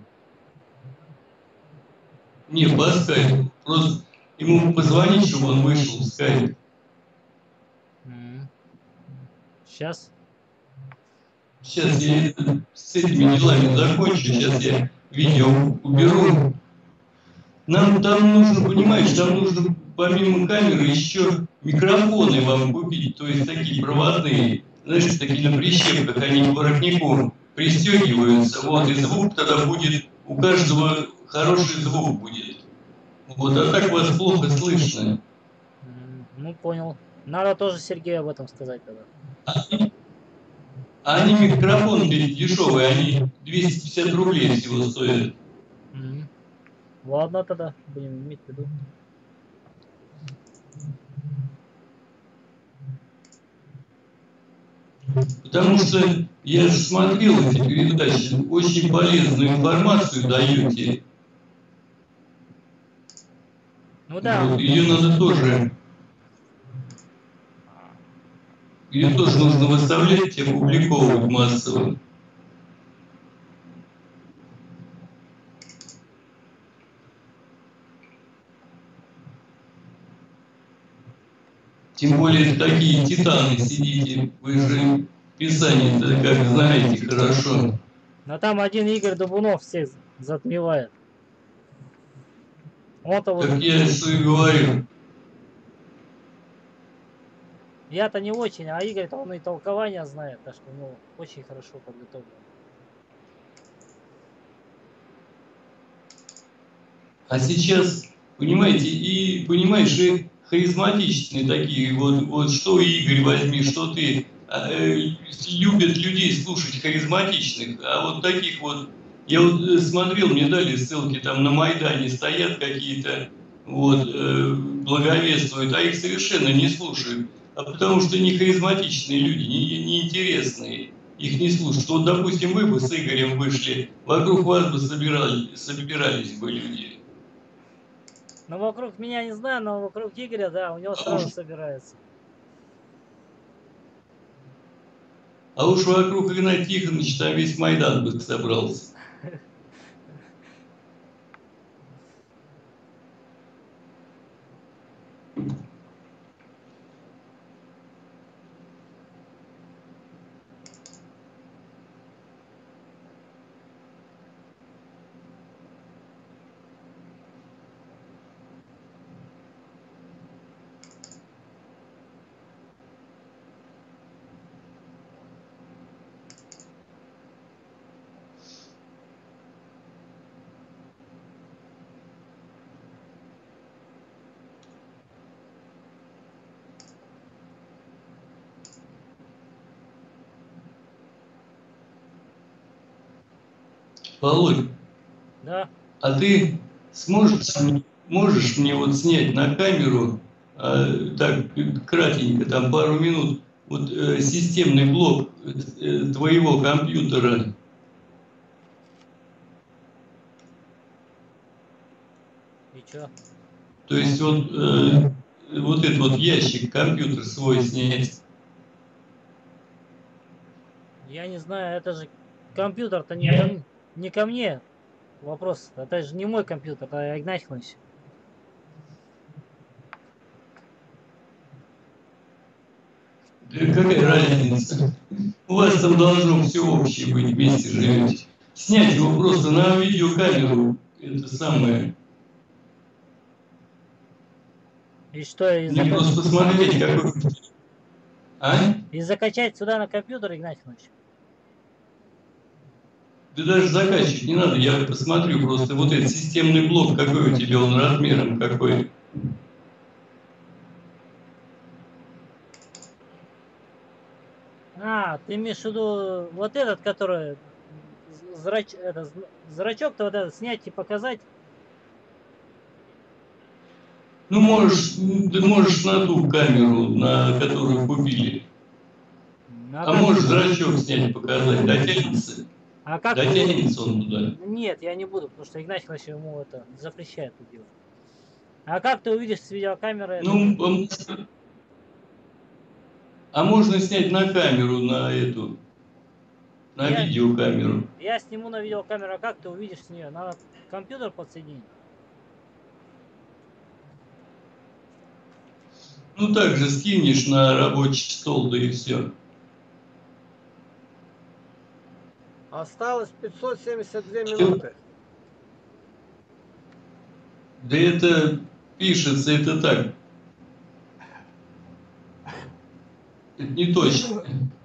Не, по скайпу. Просто ему позвонить, чтобы он вышел в скайп. Сейчас. Сейчас я с этими делами закончу, сейчас я видео уберу. Нам там нужно, понимаешь, там нужно помимо камеры еще микрофоны вам купить, то есть такие проводные, знаешь, такие на прищепках, они к воротнику пристегиваются, вот, и звук тогда будет, у каждого хороший звук будет. Вот, а так вас плохо слышно. М, Ну, понял. Надо тоже Сергею об этом сказать тогда. Они, они микрофоны дешевые, они двести пятьдесят рублей всего стоят. М. Ладно тогда, будем иметь в виду. Потому что я же смотрел эти передачи, очень полезную информацию даете. Ну да, Вот, ее надо тоже, ее тоже нужно выставлять и опубликовывать массово. Тем более такие титаны сидите, вы же Писание-то как знаете хорошо. но там один Игорь Дубунов всех затмевает. Он-то вот, Так я что и говорю. я-то не очень, а Игорь-то он и толкование знает, так что у него очень хорошо подготовлен. А сейчас, понимаете, и понимаешь, и харизматичные такие, вот, вот что Игорь возьми, что ты, э, любят людей слушать харизматичных, а вот таких вот, я вот э, смотрел, мне дали ссылки, там на Майдане стоят какие-то, вот, э, благовествуют, а их совершенно не слушают, а потому что не харизматичные люди, не, неинтересные, их не слушают. Вот, допустим, вы бы с Игорем вышли, вокруг вас бы собирали, собирались бы люди. Ну, вокруг меня не знаю, но вокруг Игоря, да, у него сразу собирается. А уж вокруг Игната Тихоновича там весь Майдан бы собрался. Володь, Да. а ты сможешь, можешь мне вот снять на камеру, э, так кратенько, там пару минут, вот э, системный блок э, твоего компьютера? И чё? То есть вот, э, вот этот вот ящик, компьютер свой снять. Я не знаю, это же компьютер-то не ко, м- не ко мне. Вопрос, это же не мой компьютер, это Игнатий Иванович. Да какая разница? У вас там должно все общее быть, вместе живете. Снять его просто на видеокамеру, это самое. И что, и, Мне зака- просто посмотреть, какой... А? и закачать сюда на компьютер, Игнатий Иванович? Да даже закачивать не надо, я посмотрю просто вот этот системный блок, какой у тебя, он размером какой. А, ты имеешь в виду вот этот, который з- зрач, это, зн- зрачок-то вот этот снять и показать? Ну, можешь, ты можешь на ту камеру, на которую купили. На А как- можешь зрачок снять, показать, дотянется. а как? Дотянется он туда. Нет, я не буду, потому что Игнатий Иванович ему это запрещает это делать. А как ты увидишь с видеокамеры это? Ну, ам- а можно снять на камеру, на эту, на Я- видеокамеру. Я сниму на видеокамеру, а как ты увидишь с нее? Надо компьютер подсоединить. Ну, так же скинешь на рабочий стол, да и все. Осталось пятьсот семьдесят две минуты. Да это пишется, это так. Это не точно.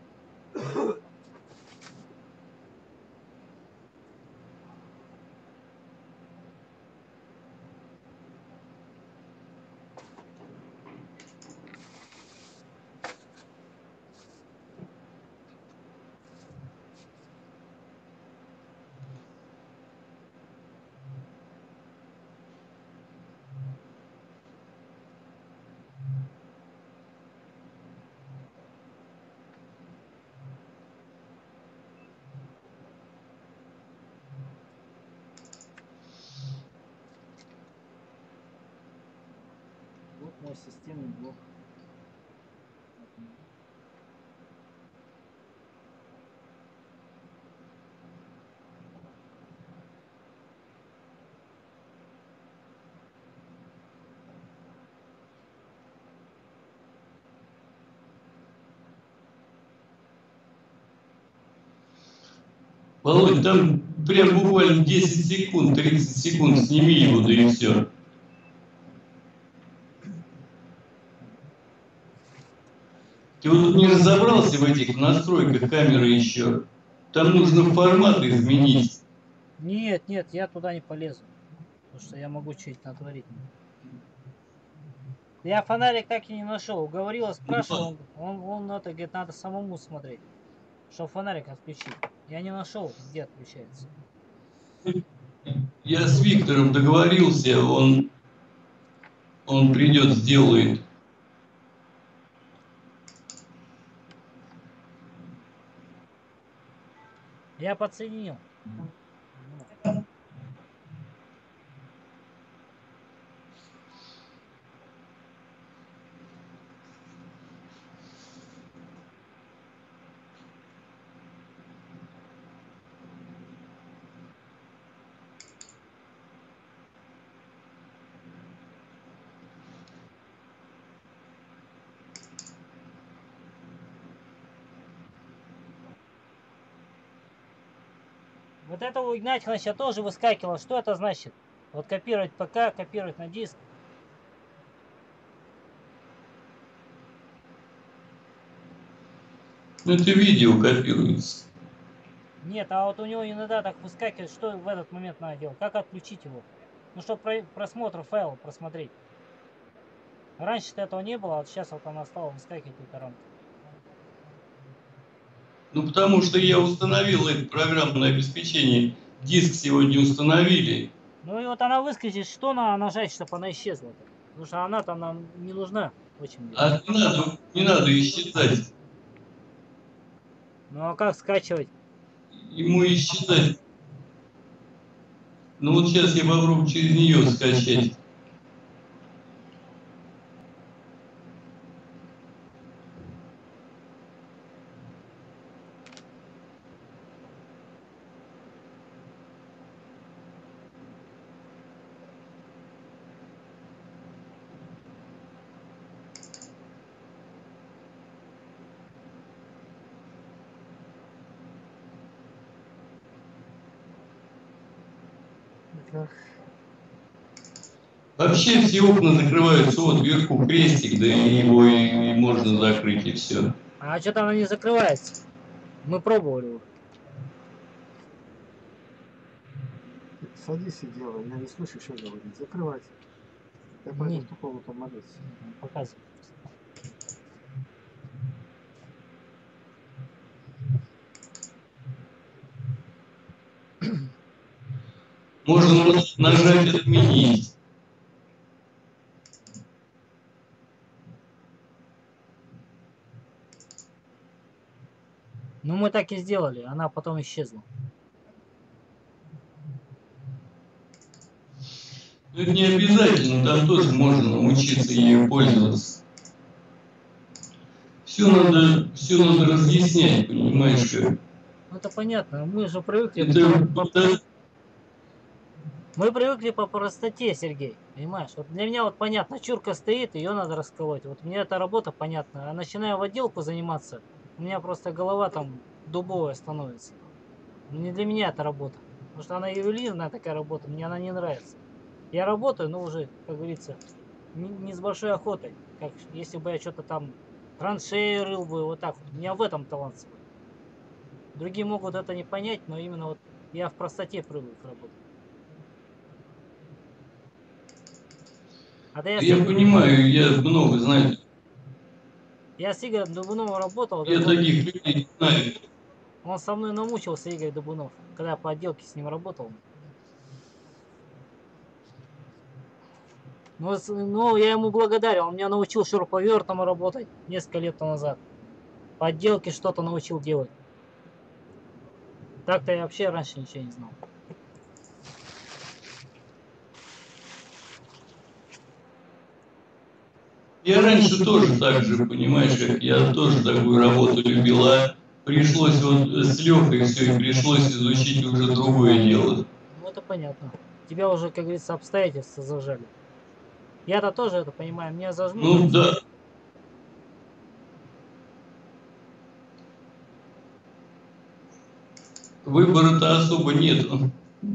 Вот мой системный блок. Володь, там прям буквально десять секунд, тридцать секунд, сними его, да и все. Ты вот не разобрался в этих настройках камеры еще? Там нужно форматы изменить. Нет, нет, я туда не полезу. Потому что я могу что-нибудь натворить. Я фонарик так и не нашел. Уговорила, спрашивал, он, он, он это говорит, надо самому смотреть, чтобы фонарик отключить. Я не нашел, где отключается. Я с Виктором договорился, он, он придет, сделает. Я подсоединил. Вот это у Игнатия Ивановича тоже выскакивало. Что это значит? Вот копировать ПК, копировать на диск. Ну, это видео копируется. Нет, а вот у него иногда так выскакивает, что в этот момент надо делать? Как отключить его? Ну, чтобы про просмотр файла просмотреть. Раньше-то этого не было, а вот сейчас вот она стала выскакивать эта рамка. Ну, потому что я установил это программное обеспечение диск сегодня установили. Ну и вот она выскочит, что надо нажать, чтобы она исчезла. Потому что она-то нам не нужна очень. А не надо, не надо исчезать. Ну а как скачивать? Ему исчезать. Ну вот сейчас я попробую через нее скачать. Вообще все окна закрываются, вот вверху крестик, да и его и, и можно закрыть, и все. А что-то она не закрывается. Мы пробовали уже. Садись и делай, я не слышу, что говорить. Закрывайте. Я пойду Не. в ту комнату молиться. Показывай. Можно нажать «Отменить». Ну мы так и сделали, она потом исчезла. Но это не обязательно, там тоже можно научиться ею пользоваться. Все надо, все надо разъяснять, понимаешь, как. Ну это понятно, мы же привыкли. Это, по- это Мы привыкли по простоте, Сергей. Понимаешь? Вот для меня вот понятно, чурка стоит, ее надо расколоть. Вот мне эта работа понятна. А начиная в отделку заниматься, у меня просто голова там дубовая становится. Не для меня эта работа. Потому что она ювелирная такая работа, мне она не нравится. Я работаю, но уже, как говорится, не, не с большой охотой. Как если бы я что-то там траншеи рыл бы, вот так вот. У меня в этом талант свой. Другие могут это не понять, но именно вот я в простоте привык работать. А да я, я с- понимаю, я много знаю. я с Игорем Дубуновым работал. Я вот таких людей не знаю. Он со мной намучился, Игорь Дубунов, когда я по отделке с ним работал. Но, с- но я ему благодарен. Он меня научил шуруповертом работать несколько лет назад. По отделке что-то научил делать. Так-то я вообще раньше ничего не знал. Я раньше тоже так же, понимаешь, как я тоже такую работу любила. Пришлось вот с Лехой все, и пришлось изучить уже другое дело. Ну это понятно. Тебя уже, как говорится, обстоятельства зажали. Я-то тоже это понимаю. Меня зажмут. Ну да. Выбора-то особо нету.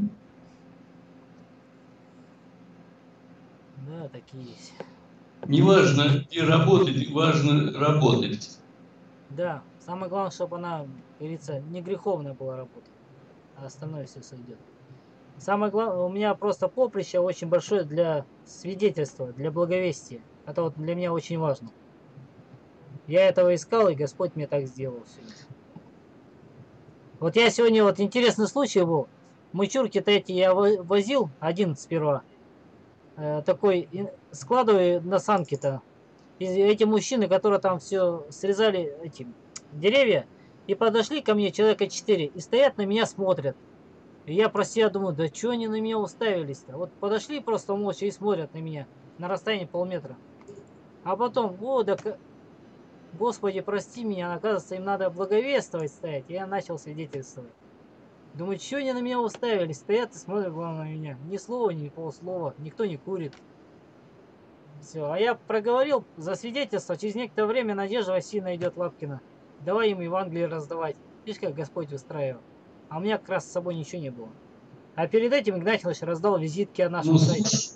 Да, такие есть. Не важно, где работать, важно работать. Да, самое главное, чтобы она, как говорится, не греховная была работа. А остальное все сойдет. Самое главное, у меня просто поприще очень большое для свидетельства, для благовестия. Это вот для меня очень важно. Я этого искал, и Господь мне так сделал сегодня. Вот я сегодня, вот интересный случай был. Мычурки-то эти я возил, один сперва. Э, такой, складываю на санки-то. И эти мужчины, которые там все срезали, эти деревья, и подошли ко мне человека четыре, и стоят на меня, смотрят. И я про себя думаю, да что они на меня уставились-то? Вот подошли просто молча и смотрят на меня на расстоянии полметра. А потом, о, да, Господи, прости меня, оказывается, им надо благовествовать стоять. И я начал свидетельствовать. Думаю, что они на меня уставились? Стоят и смотрят, главное, на меня. Ни слова, ни полслова, никто не курит. Все, а я проговорил за свидетельство, через некоторое время Надежда Васильевна идет Лапкина. Давай им Евангелие раздавать. Видишь, как Господь устраивал. А у меня как раз с собой ничего не было. А перед этим Игнатьевич раздал визитки о нашем Ну, сайте.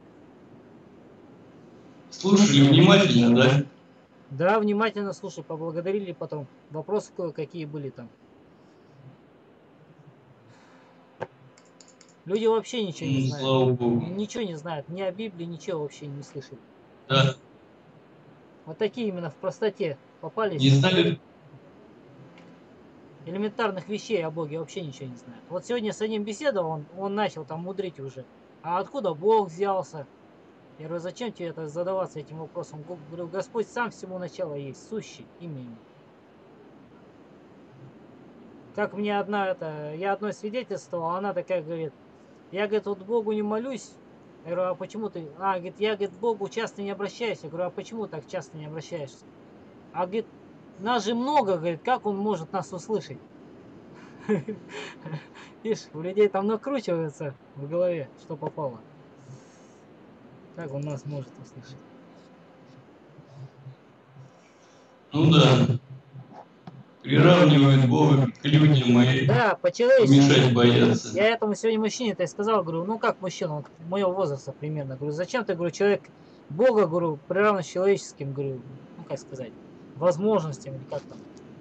слушали внимательно, да? Да, внимательно слушай, поблагодарили потом. Вопросы кое-какие были там. Люди вообще ничего не Ну, знают. слава Богу. Ничего не знают. Ни о Библии, ничего вообще не слышали. Да. Вот такие именно в простоте попались. Не знали, элементарных вещей о Боге вообще ничего не знают. Вот сегодня с одним беседовал, он, он начал там мудрить уже. А откуда Бог взялся? Я говорю, зачем тебе это задаваться этим вопросом? Говорю, Господь сам всему начало есть, сущий, имя ему. Как мне одна, это, я одной свидетельствовал, она такая говорит, я, говорит, вот Богу не молюсь. Я говорю, а почему ты? А, говорит, я, говорит, к Богу часто не обращаюсь. Я говорю, а почему так часто не обращаешься? А, говорит, нас же много, говорит, как он может нас услышать? Видишь, у людей там накручивается в голове, что попало. Как он нас может услышать? Ну да. Приравнивают Бога к людям и Да, мешать по-человечески. боятся. Я этому сегодня мужчине-то и сказал, говорю, ну как мужчина, вот моего возраста примерно. Говорю, зачем ты, говорю, человек Бога, говорю, приравнен с человеческим, говорю, ну как сказать, возможностями или как там.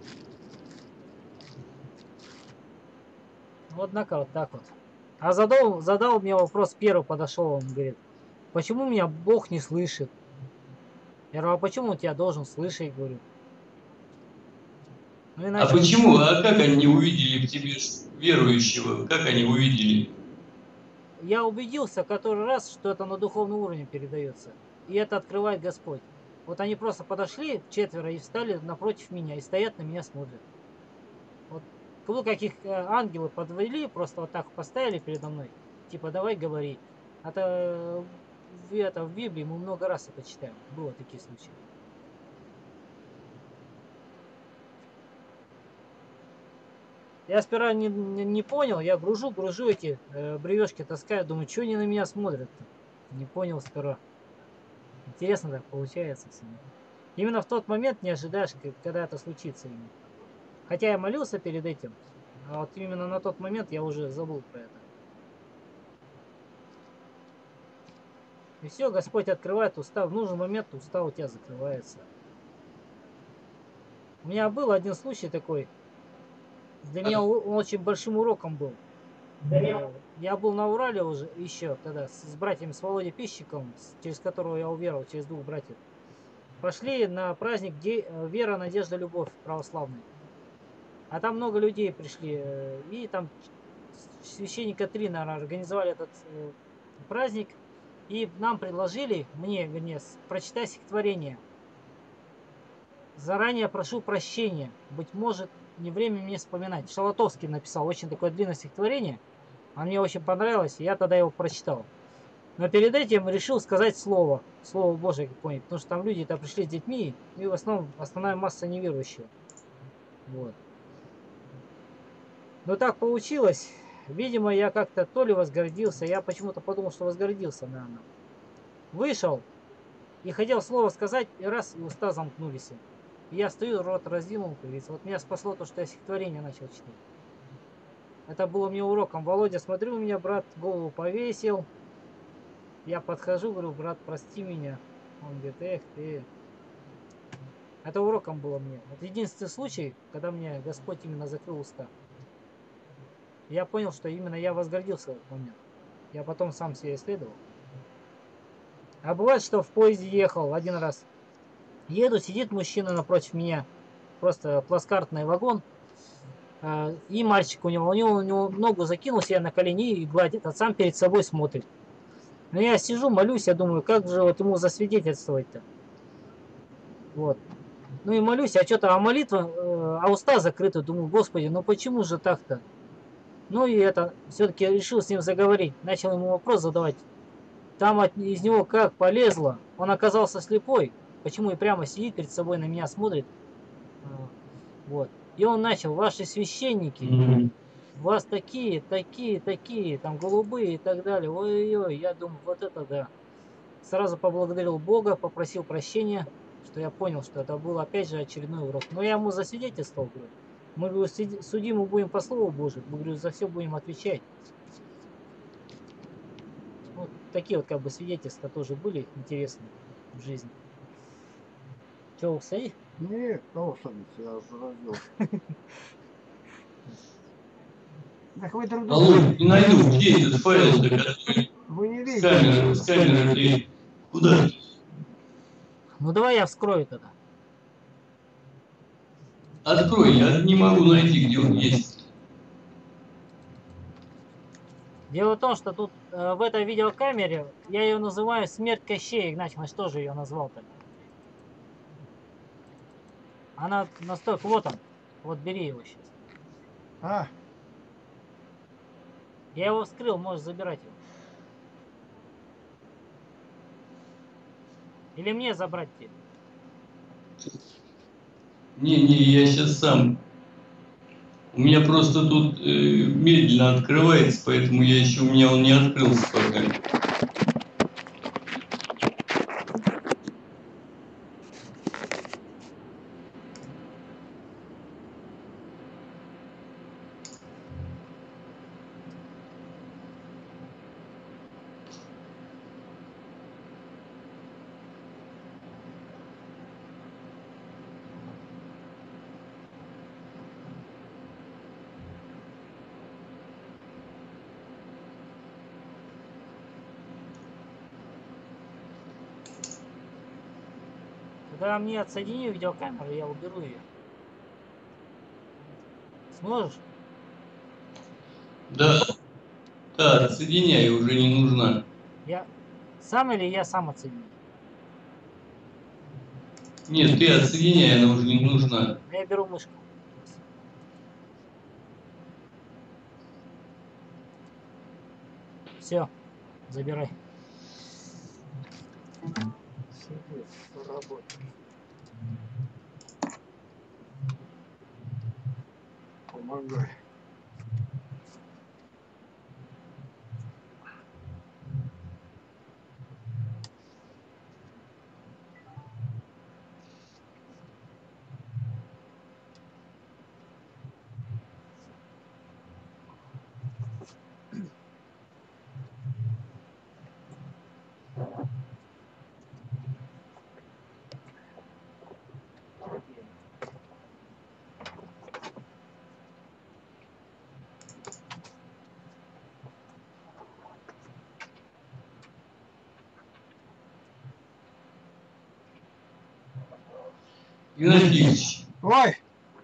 Ну, однако вот так вот. А задал, задал мне вопрос, первый подошел, он говорит, почему меня Бог не слышит? Я говорю, а почему он тебя должен слышать, говорю. Ну, А иначе... почему? А как они увидели в тебе верующего? Как они увидели? Я убедился который раз, что это на духовном уровне передается. И это открывает Господь. Вот они просто подошли четверо и встали напротив меня и стоят на меня смотрят. Вот ну, каких ангелы подвели, просто вот так поставили передо мной. Типа давай говори. Это, это в Библии мы много раз это читаем. Было такие случаи. Я сперва не, не, не понял, я гружу, гружу эти э, бревешки, таскаю, думаю, что они на меня смотрят-то? Не понял сперва. Интересно так получается. Именно в тот момент не ожидаешь, когда это случится. Именно. Хотя я молился перед этим, а вот именно на тот момент я уже забыл про это. И все, Господь открывает уста, в нужный момент уста у тебя закрывается. У меня был один случай такой. Для меня очень большим уроком был. Я был на Урале уже еще тогда с братьями, с Володей Пищиком, через которого я уверовал, через двух братьев. Пошли на праздник Вера, Надежда, Любовь православный. А там много людей пришли. И там священника три, наверное, организовали этот праздник. И нам предложили, мне, вернее, прочитать стихотворение. Заранее прошу прощения. Быть может, не время мне вспоминать. Шалатовский написал очень такое длинное стихотворение. А мне очень понравилось, и я тогда его прочитал. Но перед этим решил сказать слово. Слово Божие какое-нибудь. Потому что там люди-то пришли с детьми, и в основном основная масса неверующих. Вот. Но так получилось. Видимо, я как-то то ли возгордился, я почему-то подумал, что возгордился, наверное. Вышел и хотел слово сказать, и раз, и уста замкнулись. И я стою, рот раздвинул, как говорится. Вот меня спасло то, что я стихотворение начал читать. Это было мне уроком. Володя, смотри, у меня брат голову повесил. Я подхожу, говорю, брат, прости меня. Он говорит, эх ты. Это уроком было мне. Это единственный случай, когда мне Господь именно закрыл уста. Я понял, что именно я возгордился в этот момент. Я потом сам себя исследовал. А бывает, что в поезде ехал один раз. Еду, сидит мужчина напротив меня. Просто плацкартный вагон. И мальчик у него, у него, у него ногу закинул себе на колени и гладит, а сам перед собой смотрит. Но я сижу, молюсь, я думаю, как же вот ему засвидетельствовать-то. Вот. Ну и молюсь, а что-то, а молитва, а уста закрыты. Думаю, Господи, ну почему же так-то? Ну и это, все-таки решил с ним заговорить. Начал ему вопрос задавать. Там от, из него как полезло. Он оказался слепой. Почему и прямо сидит перед собой, на меня смотрит. Вот. И он начал, ваши священники, mm-hmm. у вас такие, такие, такие, там голубые и так далее. Ой-ой-ой, я думаю, вот это да. Сразу поблагодарил Бога, попросил прощения, что я понял, что это был опять же очередной урок. Но я ему засвидетельствовал, говорю. Мы говорю, судимы будем по Слову Божию, мы говорю, за все будем отвечать. Вот такие вот как бы свидетельства тоже были интересные в жизни. Че, устали? Нет, кого садиться, я уже раздел. Так вы друг друга... Алло, не найду, где этот файл, который... Вы не видите? С камеры, с камеры, куда? Ну давай я вскрою тогда. Открой, я не могу найти, где он есть. Дело в том, что тут э, в этой видеокамере я ее называю «Смерть Кощея». Игнатий Иванович тоже ее назвал так. Она настолько... Вот он. Вот бери его сейчас. А, Я его вскрыл, можешь забирать его. Или мне забрать тебе? Не-не, я сейчас сам. У меня просто тут э, медленно открывается, поэтому я еще, у меня он не открылся пока. Когда мне отсоедини видеокамеру, я уберу ее. Сможешь? Да, да, отсоединяй, уже не нужна. Я сам или я сам отсоединю? Нет, ты отсоединяй, она уже не нужна. Я беру мышку. Все, забирай. сидит, поработай. Помогай. Игнатий Ильич, Ой,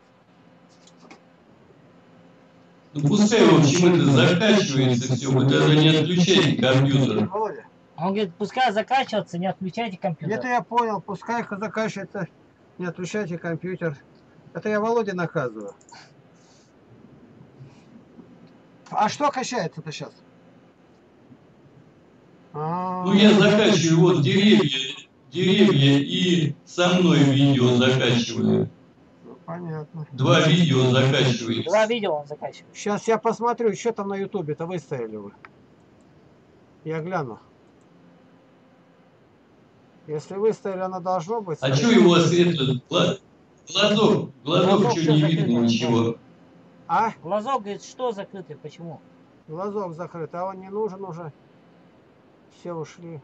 ну пускай, в общем, это заканчивается все, вы тогда не отключайте компьютер. Володя, Он говорит, пускай заканчивается, не отключайте компьютер. это я понял, пускай заканчивается, не отключайте компьютер. Это я Володе наказываю. А что качается-то сейчас? А, Ну я заканчиваю вот деревья, деревья и со мной видео заканчиваю. ну, понятно. Два видео заканчивается. Два видео он заканчивает. Сейчас я посмотрю, что там на ютубе-то выставили вы. Я гляну. Если выставили, оно должно быть. А что у вас это, глазок, глазок, глазок что не видно ничего? А? Глазок, говорит, что закрытый, почему? Глазок закрыт, а он не нужен уже. Все ушли.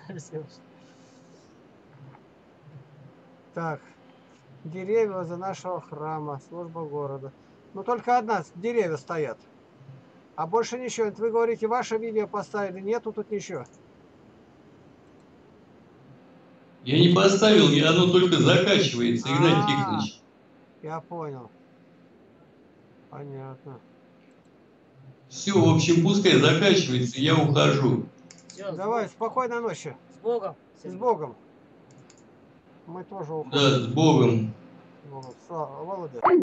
Так. Деревья возле нашего храма, служба города. Ну только одна, деревья стоят. А больше ничего. Вы говорите, ваше видео поставили, нету тут ничего. Я не поставил, я, оно только закачивается, Игнатий А, Тихонович. я понял. Понятно. Все, в общем, пускай закачивается, я ухожу. Всё, Давай, спокойной ночи. с Богом. С Богом. Мы тоже уходим. Да, с Богом. Вот, Володя.